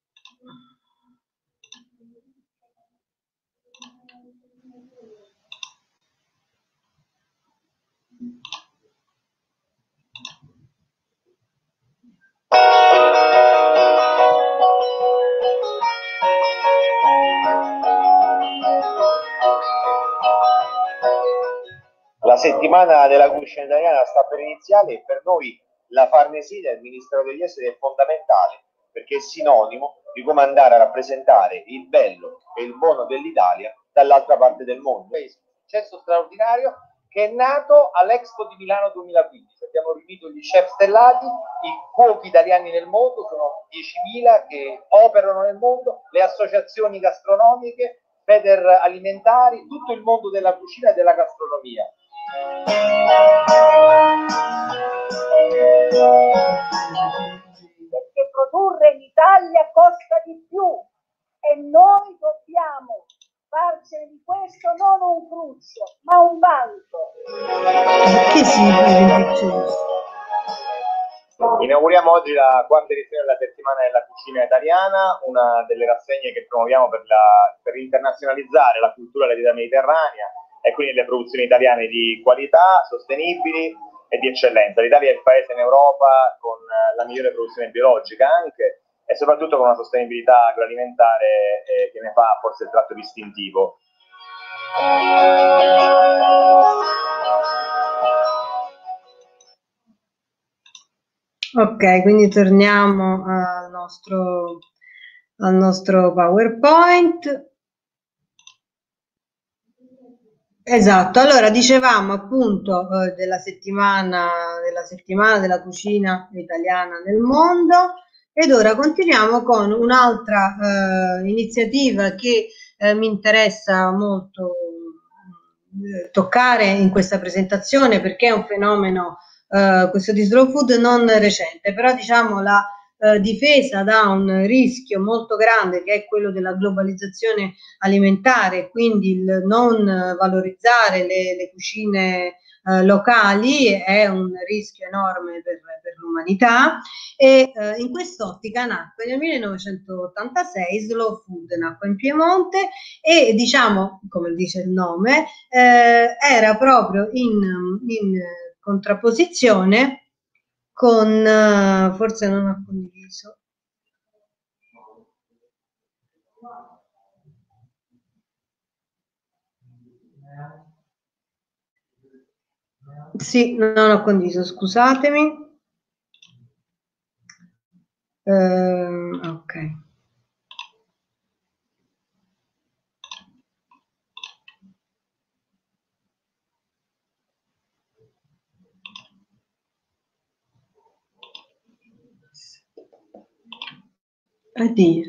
La settimana della cucina italiana sta per iniziare e per noi la Farnesina e il Ministero degli Esteri è fondamentale, perché è sinonimo di come andare a rappresentare il bello e il buono dell'Italia dall'altra parte del mondo. È un successo straordinario che è nato all'Expo di Milano duemilaquindici. Abbiamo riunito gli chef stellati, i cuochi italiani nel mondo, sono diecimila che operano nel mondo, le associazioni gastronomiche, feder alimentari, tutto il mondo della cucina e della gastronomia. Perché produrre in Italia costa di più e noi dobbiamo farcene di questo non un cruccio, ma un vanto. Che significa? Inauguriamo oggi la quarta edizione della settimana della cucina italiana, una delle rassegne che promuoviamo per, la, per internazionalizzare la cultura della dieta mediterranea e quindi le produzioni italiane di qualità, sostenibili e di eccellenza. L'Italia è il paese in Europa con la migliore produzione biologica anche e soprattutto con una sostenibilità agroalimentare eh, che ne fa forse il tratto distintivo. Ok, quindi torniamo al nostro, al nostro PowerPoint. Esatto, allora dicevamo appunto eh, della settimana, della settimana della cucina italiana nel mondo ed ora continuiamo con un'altra eh, iniziativa che eh, mi interessa molto eh, toccare in questa presentazione perché è un fenomeno, eh, questo di slow food non recente, però diciamo la eh, difesa da un rischio molto grande che è quello della globalizzazione alimentare, quindi il non valorizzare le, le cucine eh, locali è un rischio enorme per, per l'umanità e eh, in quest'ottica nacque nel millenovecentottantasei Slow Food, nacque in Piemonte e diciamo, come dice il nome, eh, era proprio in, in contrapposizione con, uh, forse non ho condiviso, sì, non ho condiviso, scusatemi, uh, ok. Addio.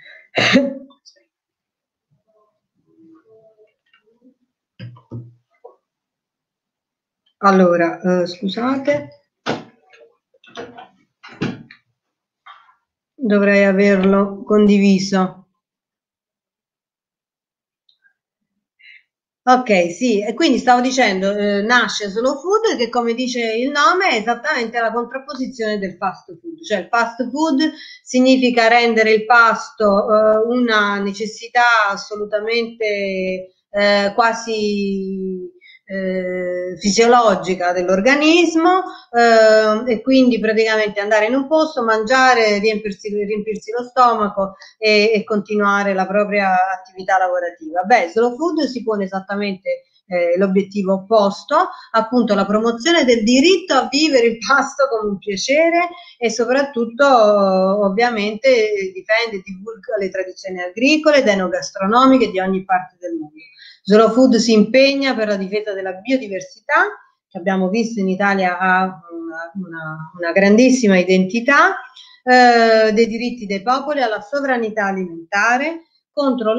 Allora, eh, scusate, dovrei averlo condiviso. Ok, sì, e quindi stavo dicendo, eh, nasce Slow Food che come dice il nome è esattamente la contrapposizione del fast food, cioè il fast food significa rendere il pasto eh, una necessità assolutamente eh, quasi eh, fisiologica dell'organismo eh, e quindi praticamente andare in un posto, mangiare, riempirsi, riempirsi lo stomaco e, e continuare la propria attività lavorativa. Beh, Slow Food si pone esattamente eh, l'obiettivo opposto, appunto la promozione del diritto a vivere il pasto come un piacere e soprattutto ovviamente difende e divulga le tradizioni agricole ed enogastronomiche di ogni parte del mondo. Slow Food si impegna per la difesa della biodiversità, che abbiamo visto in Italia ha una, una, una grandissima identità, eh, dei diritti dei popoli, alla sovranità alimentare, contro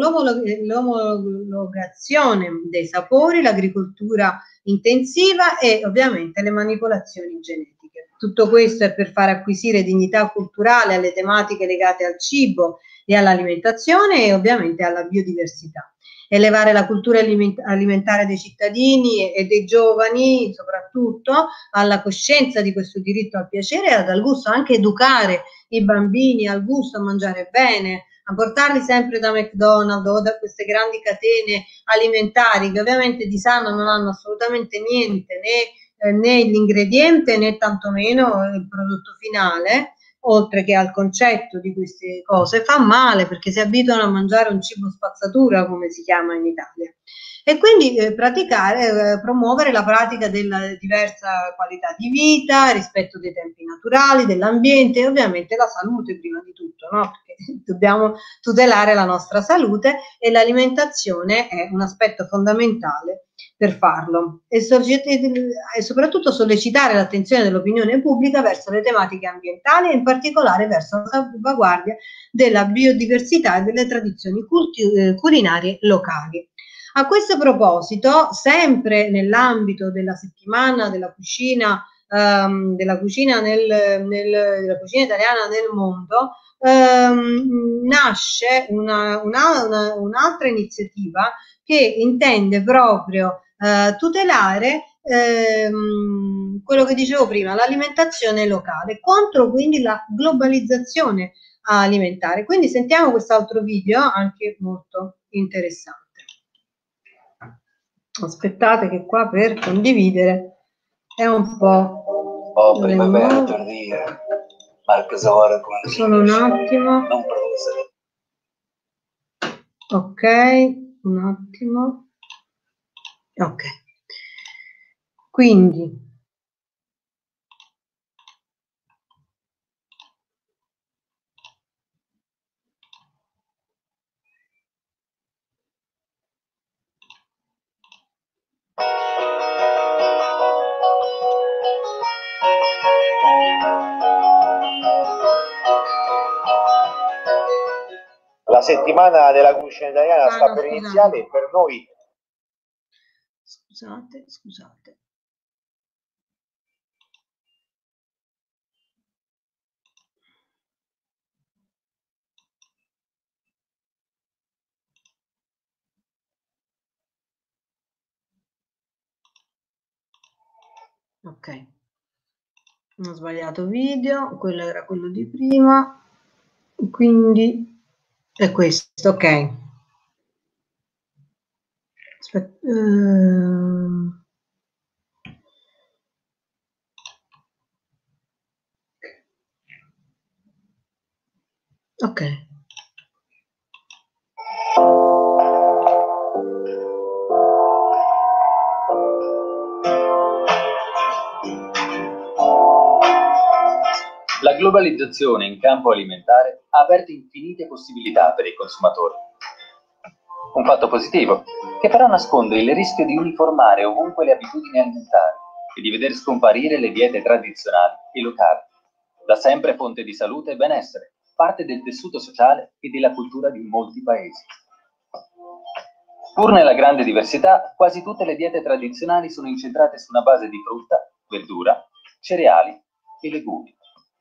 l'omologazione dei sapori, l'agricoltura intensiva e ovviamente le manipolazioni genetiche. Tutto questo è per far acquisire dignità culturale alle tematiche legate al cibo e all'alimentazione e ovviamente alla biodiversità. Elevare la cultura alimentare dei cittadini e dei giovani, soprattutto alla coscienza di questo diritto al piacere e al gusto, anche educare i bambini al gusto, a mangiare bene, a portarli sempre da McDonald's o da queste grandi catene alimentari che ovviamente di sano non hanno assolutamente niente, né, eh, né l'ingrediente né tantomeno il prodotto finale, oltre che al concetto di queste cose, fa male perché si abituano a mangiare un cibo spazzatura, come si chiama in Italia. E quindi eh, praticare, eh, promuovere la pratica della diversa qualità di vita, rispetto dei tempi naturali, dell'ambiente e ovviamente la salute prima di tutto, no? Perché dobbiamo tutelare la nostra salute e l'alimentazione è un aspetto fondamentale per farlo e, e soprattutto sollecitare l'attenzione dell'opinione pubblica verso le tematiche ambientali e in particolare verso la salvaguardia della biodiversità e delle tradizioni eh, culinarie locali. A questo proposito, sempre nell'ambito della settimana della cucina, ehm, della, cucina nel, nel, della cucina italiana nel mondo, ehm, nasce una, una, una, un'altra iniziativa che intende proprio eh, tutelare ehm, quello che dicevo prima, l'alimentazione locale, contro quindi la globalizzazione alimentare. Quindi sentiamo quest'altro video, anche molto interessante. Aspettate che qua per condividere è un po'... Oh, primavera tardia, marca ora come solo un attimo. Non produce. Ok, un attimo. Ok. Quindi La settimana della cucina italiana ah, sta no, per scusate. iniziare e per noi Scusate, scusate. Ok, ho sbagliato video, quello era quello di prima, quindi è questo, ok. Aspetta, ehm... ok. La globalizzazione in campo alimentare ha aperto infinite possibilità per i consumatori. Un fatto positivo, che però nasconde il rischio di uniformare ovunque le abitudini alimentari e di veder scomparire le diete tradizionali e locali, da sempre fonte di salute e benessere, parte del tessuto sociale e della cultura di molti paesi. Pur nella grande diversità, quasi tutte le diete tradizionali sono incentrate su una base di frutta, verdura, cereali e legumi.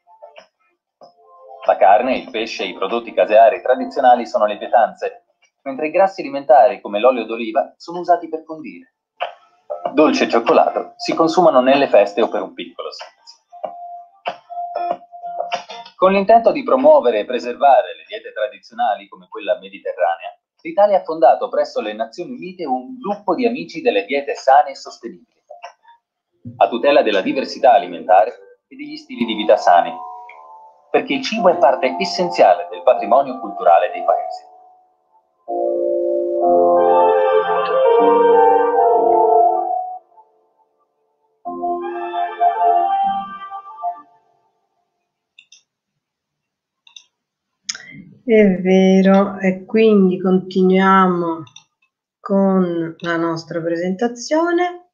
La carne, il pesce e i prodotti caseari tradizionali sono le pietanze, mentre i grassi alimentari come l'olio d'oliva sono usati per condire. Dolce e cioccolato si consumano nelle feste o per un piccolo sfizio. Con l'intento di promuovere e preservare le diete tradizionali come quella mediterranea, l'Italia ha fondato presso le Nazioni Unite un gruppo di amici delle diete sane e sostenibili, a tutela della diversità alimentare e degli stili di vita sani, perché il cibo è parte essenziale del patrimonio culturale dei paesi. È vero, e quindi continuiamo con la nostra presentazione.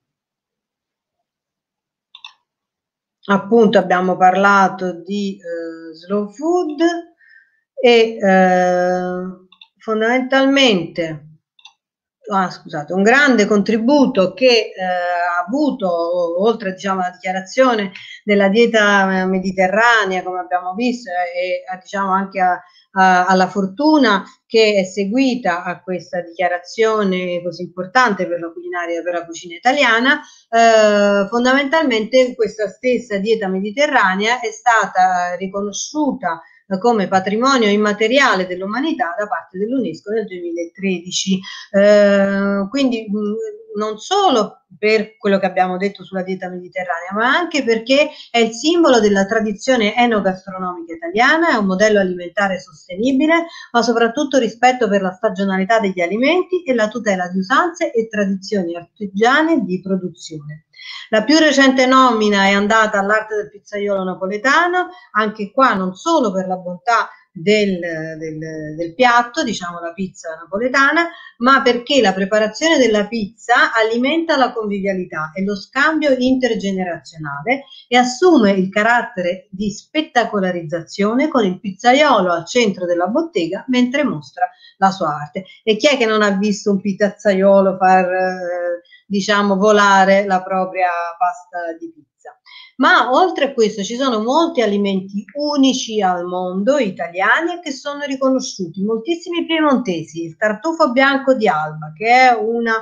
Appunto abbiamo parlato di eh, slow food e eh, fondamentalmente ah, scusate, un grande contributo che eh, ha avuto, oltre diciamo alla dichiarazione della dieta mediterranea, come abbiamo visto, e a, diciamo anche a, a, alla fortuna che è seguita a questa dichiarazione così importante per la culinaria, per la cucina italiana, eh, fondamentalmente questa stessa dieta mediterranea è stata riconosciuta come patrimonio immateriale dell'umanità da parte dell'UNESCO nel duemilatredici. Eh, quindi mh, non solo per quello che abbiamo detto sulla dieta mediterranea, ma anche perché è il simbolo della tradizione enogastronomica italiana, è un modello alimentare sostenibile, ma soprattutto rispetto per la stagionalità degli alimenti e la tutela di usanze e tradizioni artigiane di produzione. La più recente nomina è andata all'arte del pizzaiolo napoletano, anche qua non solo per la bontà del, del, del piatto, diciamo la pizza napoletana, ma perché la preparazione della pizza alimenta la convivialità e lo scambio intergenerazionale e assume il carattere di spettacolarizzazione con il pizzaiolo al centro della bottega mentre mostra la sua arte. E chi è che non ha visto un pizzaiolo far eh, diciamo volare la propria pasta di pizza? Ma oltre a questo ci sono molti alimenti unici al mondo, italiani, che sono riconosciuti, moltissimi piemontesi, il tartufo bianco di Alba, che è una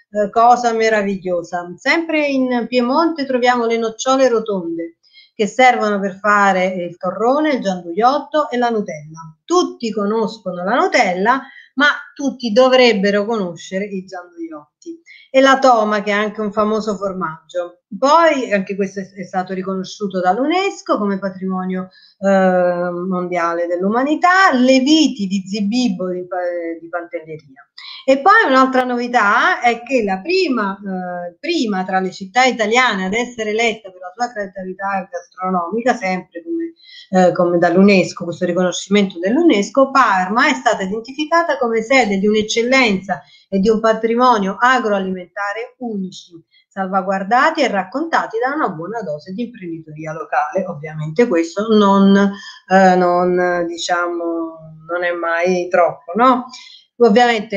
eh, cosa meravigliosa. Sempre in Piemonte troviamo le nocciole rotonde, che servono per fare il torrone, il gianduiotto e la Nutella. Tutti conoscono la Nutella, ma tutti dovrebbero conoscere i gianduiotti. E la toma, che è anche un famoso formaggio. Poi anche questo è stato riconosciuto dall'UNESCO come patrimonio eh, mondiale dell'umanità, le viti di Zibibbo di, di Pantelleria. E poi un'altra novità è che la prima, eh, prima tra le città italiane ad essere eletta per la sua creatività gastronomica, sempre come, eh, come dall'UNESCO, questo riconoscimento dell'UNESCO, Parma è stata identificata come sede di un'eccellenza e di un patrimonio agroalimentare unici, salvaguardati e raccontati da una buona dose di imprenditoria locale. Ovviamente questo non, eh, non, diciamo, non è mai troppo, no? Ovviamente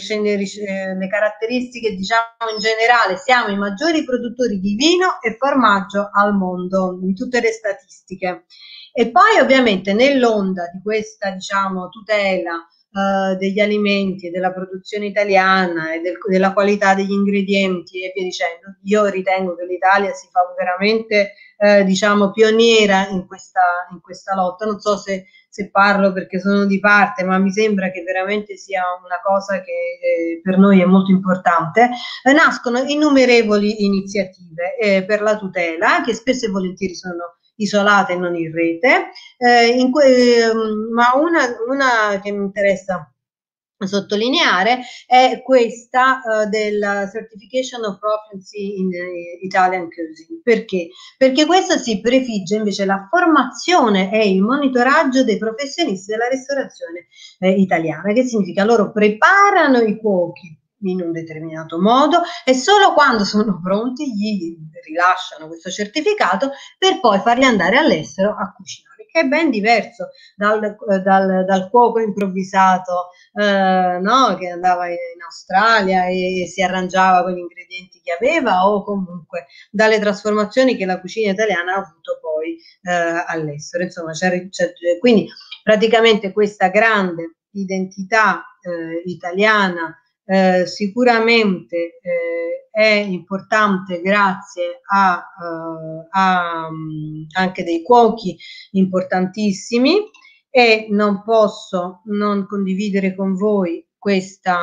eh, le caratteristiche, diciamo, in generale, siamo i maggiori produttori di vino e formaggio al mondo, in tutte le statistiche. E poi ovviamente nell'onda di questa, diciamo, tutela Uh, degli alimenti e della produzione italiana e del, della qualità degli ingredienti e via dicendo, io ritengo che l'Italia si fa veramente eh, diciamo pioniera in questa, in questa lotta. Non so se, se parlo perché sono di parte, ma mi sembra che veramente sia una cosa che eh, per noi è molto importante. Eh, nascono innumerevoli iniziative eh, per la tutela, che spesso e volentieri sono isolate e non in rete, eh, in que- ma una, una che mi interessa sottolineare è questa uh, della Certification of Proficiency in uh, Italian Cuisine. Perché? Perché questa si prefigge invece la formazione e il monitoraggio dei professionisti della ristorazione eh, italiana, che significa loro preparano i cuochi in un determinato modo e solo quando sono pronti gli rilasciano questo certificato per poi farli andare all'estero a cucinare, che è ben diverso dal, dal, dal cuoco improvvisato eh, no? Che andava in Australia e si arrangiava con gli ingredienti che aveva, o comunque dalle trasformazioni che la cucina italiana ha avuto poi eh, all'estero. Insomma, c'è, c'è, quindi praticamente questa grande identità eh, italiana Eh, sicuramente eh, è importante grazie a, uh, a um, anche dei cuochi importantissimi, e non posso non condividere con voi questa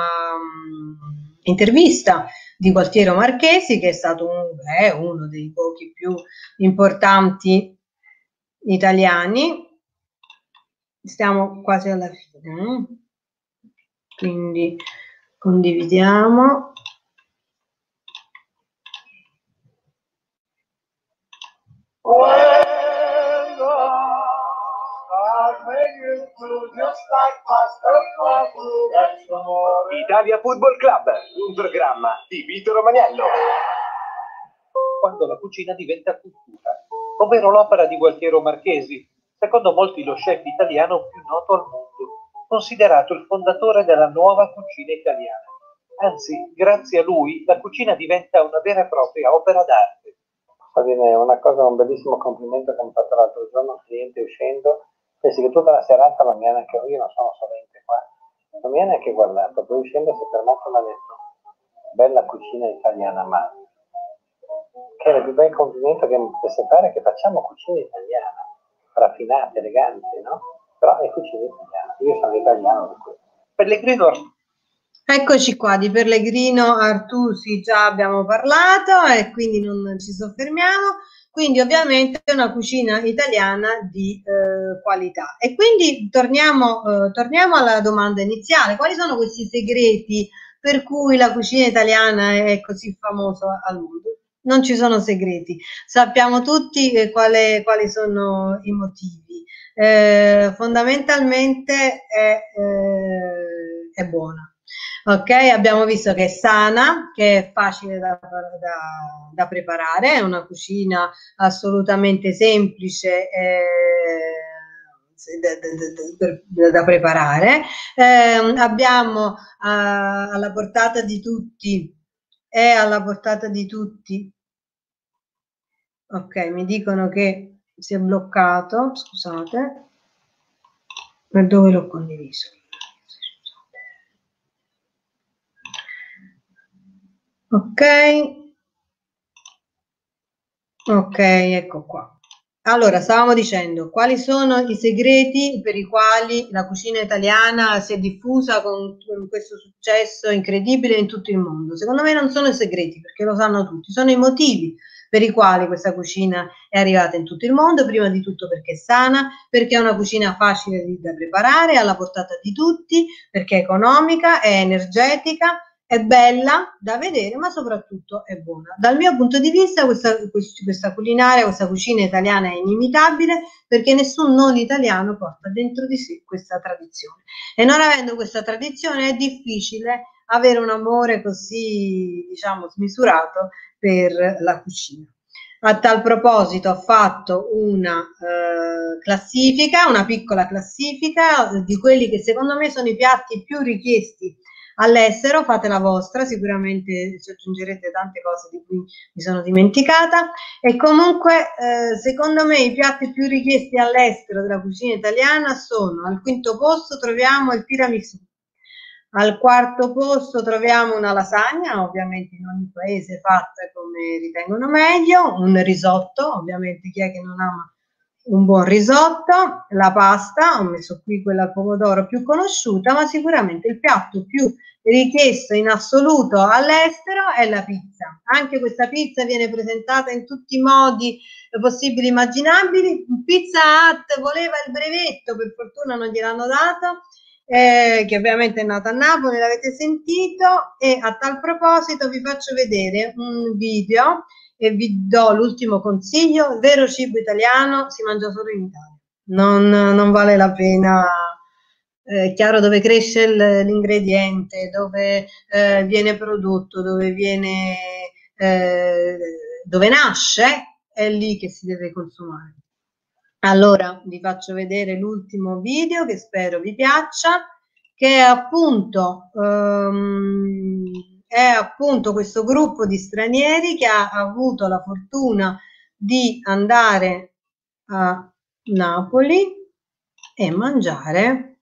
um, intervista di Gualtiero Marchesi, che è stato un, è uno dei cuochi più importanti italiani. Stiamo quasi alla fine, quindi condividiamo. Italia Football Club, un programma di Vito Romagnello. Quando la cucina diventa cultura, ovvero l'opera di Gualtiero Marchesi, secondo molti lo chef italiano più noto al mondo, considerato il fondatore della nuova cucina italiana. Anzi, grazie a lui, la cucina diventa una vera e propria opera d'arte. Fa dire una cosa, un bellissimo complimento che mi ha fatto l'altro giorno un cliente uscendo. Pensi che tutta la serata non mi ha neanche, io non sono sovente qua, non mi ha neanche guardato, poi uscendo si è fermato e mi ha detto bella cucina italiana, ma che è il più bel complimento che mi potesse fare, che facciamo cucina italiana, raffinata, elegante, no? Però è cucina italiana, io sono italiano di questo. Pellegrino Artusi. Eccoci qua, di Pellegrino Artusi già abbiamo parlato e quindi non ci soffermiamo. Quindi ovviamente è una cucina italiana di eh, qualità. E quindi torniamo, eh, torniamo alla domanda iniziale: quali sono questi segreti per cui la cucina italiana è così famosa al mondo? Non ci sono segreti, sappiamo tutti eh, quale, quali sono i motivi. Eh, fondamentalmente è, eh, è buona. Ok, abbiamo visto che è sana, che è facile da, da, da preparare, è una cucina assolutamente semplice eh, da, da, da preparare. Eh, abbiamo a, alla portata di tutti, è alla portata di tutti. Ok, mi dicono che si è bloccato, scusate, per dove l'ho condiviso? Ok, ok, ecco qua. Allora, stavamo dicendo quali sono i segreti per i quali la cucina italiana si è diffusa con, con questo successo incredibile in tutto il mondo. Secondo me non sono i segreti, perché lo sanno tutti, sono i motivi per i quali questa cucina è arrivata in tutto il mondo, prima di tutto perché è sana, perché è una cucina facile da preparare, alla portata di tutti, perché è economica, è energetica, è bella da vedere, ma soprattutto è buona. Dal mio punto di vista questa, questa culinaria, questa cucina italiana è inimitabile, perché nessun non italiano porta dentro di sé questa tradizione. E non avendo questa tradizione è difficile avere un amore così, diciamo, smisurato per la cucina. A tal proposito ho fatto una eh, classifica, una piccola classifica di quelli che secondo me sono i piatti più richiesti all'estero. Fate la vostra, sicuramente ci aggiungerete tante cose di cui mi sono dimenticata. E comunque eh, secondo me i piatti più richiesti all'estero della cucina italiana sono: al quinto posto troviamo il tiramisù, al quarto posto troviamo una lasagna, ovviamente in ogni paese fatta come ritengono meglio, un risotto, ovviamente chi è che non ama un buon risotto, la pasta, ho messo qui quella al pomodoro più conosciuta, ma sicuramente il piatto più richiesto in assoluto all'estero è la pizza. Anche questa pizza viene presentata in tutti i modi possibili e immaginabili. Pizza Hut voleva il brevetto, per fortuna non gliel'hanno dato, eh, che ovviamente è nata a Napoli, l'avete sentito. E a tal proposito vi faccio vedere un video e vi do l'ultimo consiglio: vero cibo italiano si mangia solo in Italia, non, non vale la pena. È eh, chiaro dove cresce l'ingrediente, dove eh, viene prodotto, dove viene eh, dove nasce, è lì che si deve consumare. Allora vi faccio vedere l'ultimo video, che spero vi piaccia, che è appunto um, è appunto questo gruppo di stranieri che ha avuto la fortuna di andare a Napoli e mangiare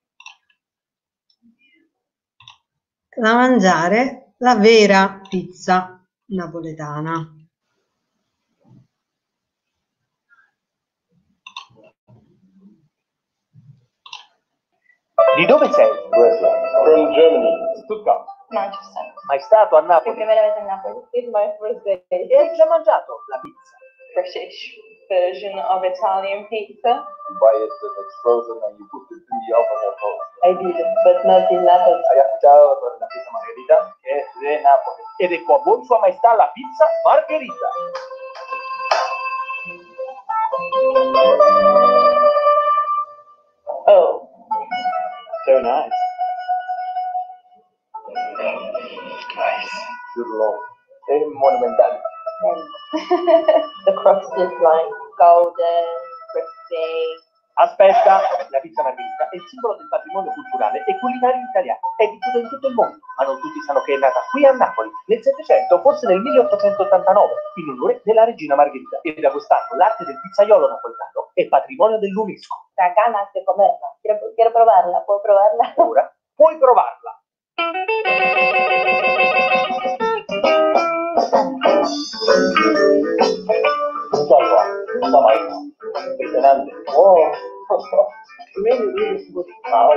da mangiare la vera pizza napoletana. Di dove sei? From Germany. Stuttgart. Manchester. Mai stato a Napoli? Primera vez in Napoli. It's my first day. E hai già mangiato la pizza? British version of Italian pizza. Buy it and it's frozen and you put it in the oven at home. I did, but not in Napoli. Hai assaggiato la pizza margherita? Che è di Napoli. Ed ecco a buon sua maestà la pizza margherita. Oh. So nice. Nice. Good lord. È monumentale. The crust is like golden, crispy. Aspetta, la pizza margherita è il simbolo del patrimonio culturale e culinario italiano. È diffusa in tutto il mondo, ma non tutti sanno che è nata qui a Napoli nel Settecento, forse nel milleottocentottantanove, in onore della regina Margherita. E da quest'anno l'arte del pizzaiolo napoletano è patrimonio dell'UNESCO. Da ganas de comerla. Quiero, quiero provarla, ¿puedo provarla? Ora puoi provarla. Impresionante. Oh, really, really good. Wow.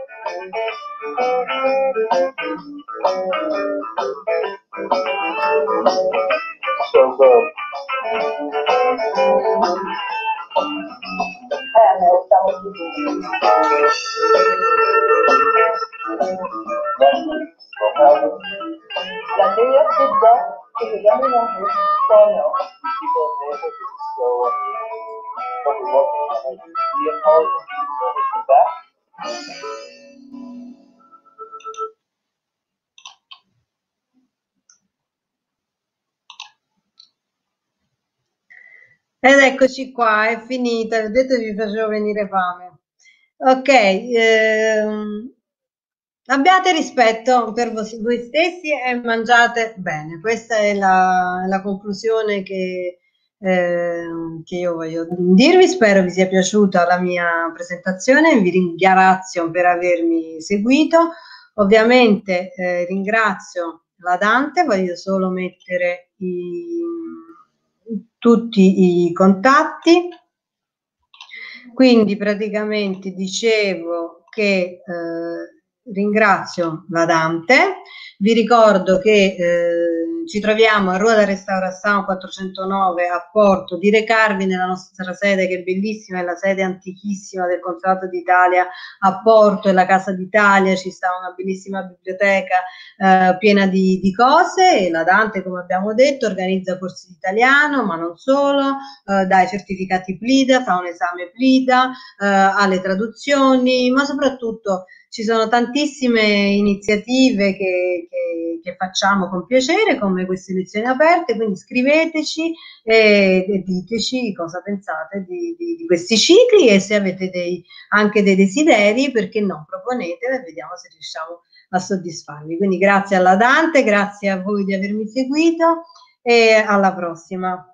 So good. Eh, me gusta muchísimo. La meilleure pizza que j'ai jamais mangée, c'est un an. People say that this is so probably working on a European origin with that. Ed eccoci qua, è finita, ho detto che vi facevo venire fame. Ok, ehm, abbiate rispetto per voi, voi stessi e mangiate bene. Questa è la, la conclusione che, eh, che io voglio dirvi. Spero vi sia piaciuta la mia presentazione, vi ringrazio per avermi seguito. Ovviamente eh, ringrazio la Dante, voglio solo mettere i, tutti i contatti. Quindi praticamente dicevo che eh, ringrazio la Dante, vi ricordo che eh, ci troviamo a Rua da Restaurazione quattrocentonove a Porto, di recarvi nella nostra sede che è bellissima, è la sede antichissima del Consolato d'Italia a Porto, è la Casa d'Italia, ci sta una bellissima biblioteca eh, piena di, di cose, e la Dante, come abbiamo detto, organizza corsi di italiano, ma non solo, eh, dà i certificati PLIDA, fa un esame PLIDA, eh, ha le traduzioni, ma soprattutto ci sono tantissime iniziative che, che, che facciamo con piacere, come queste lezioni aperte, quindi scriveteci e, e diteci cosa pensate di, di, di questi cicli, e se avete dei, anche dei desideri, perché no, proponeteli e vediamo se riusciamo a soddisfarli. Quindi grazie alla Dante, grazie a voi di avermi seguito e alla prossima.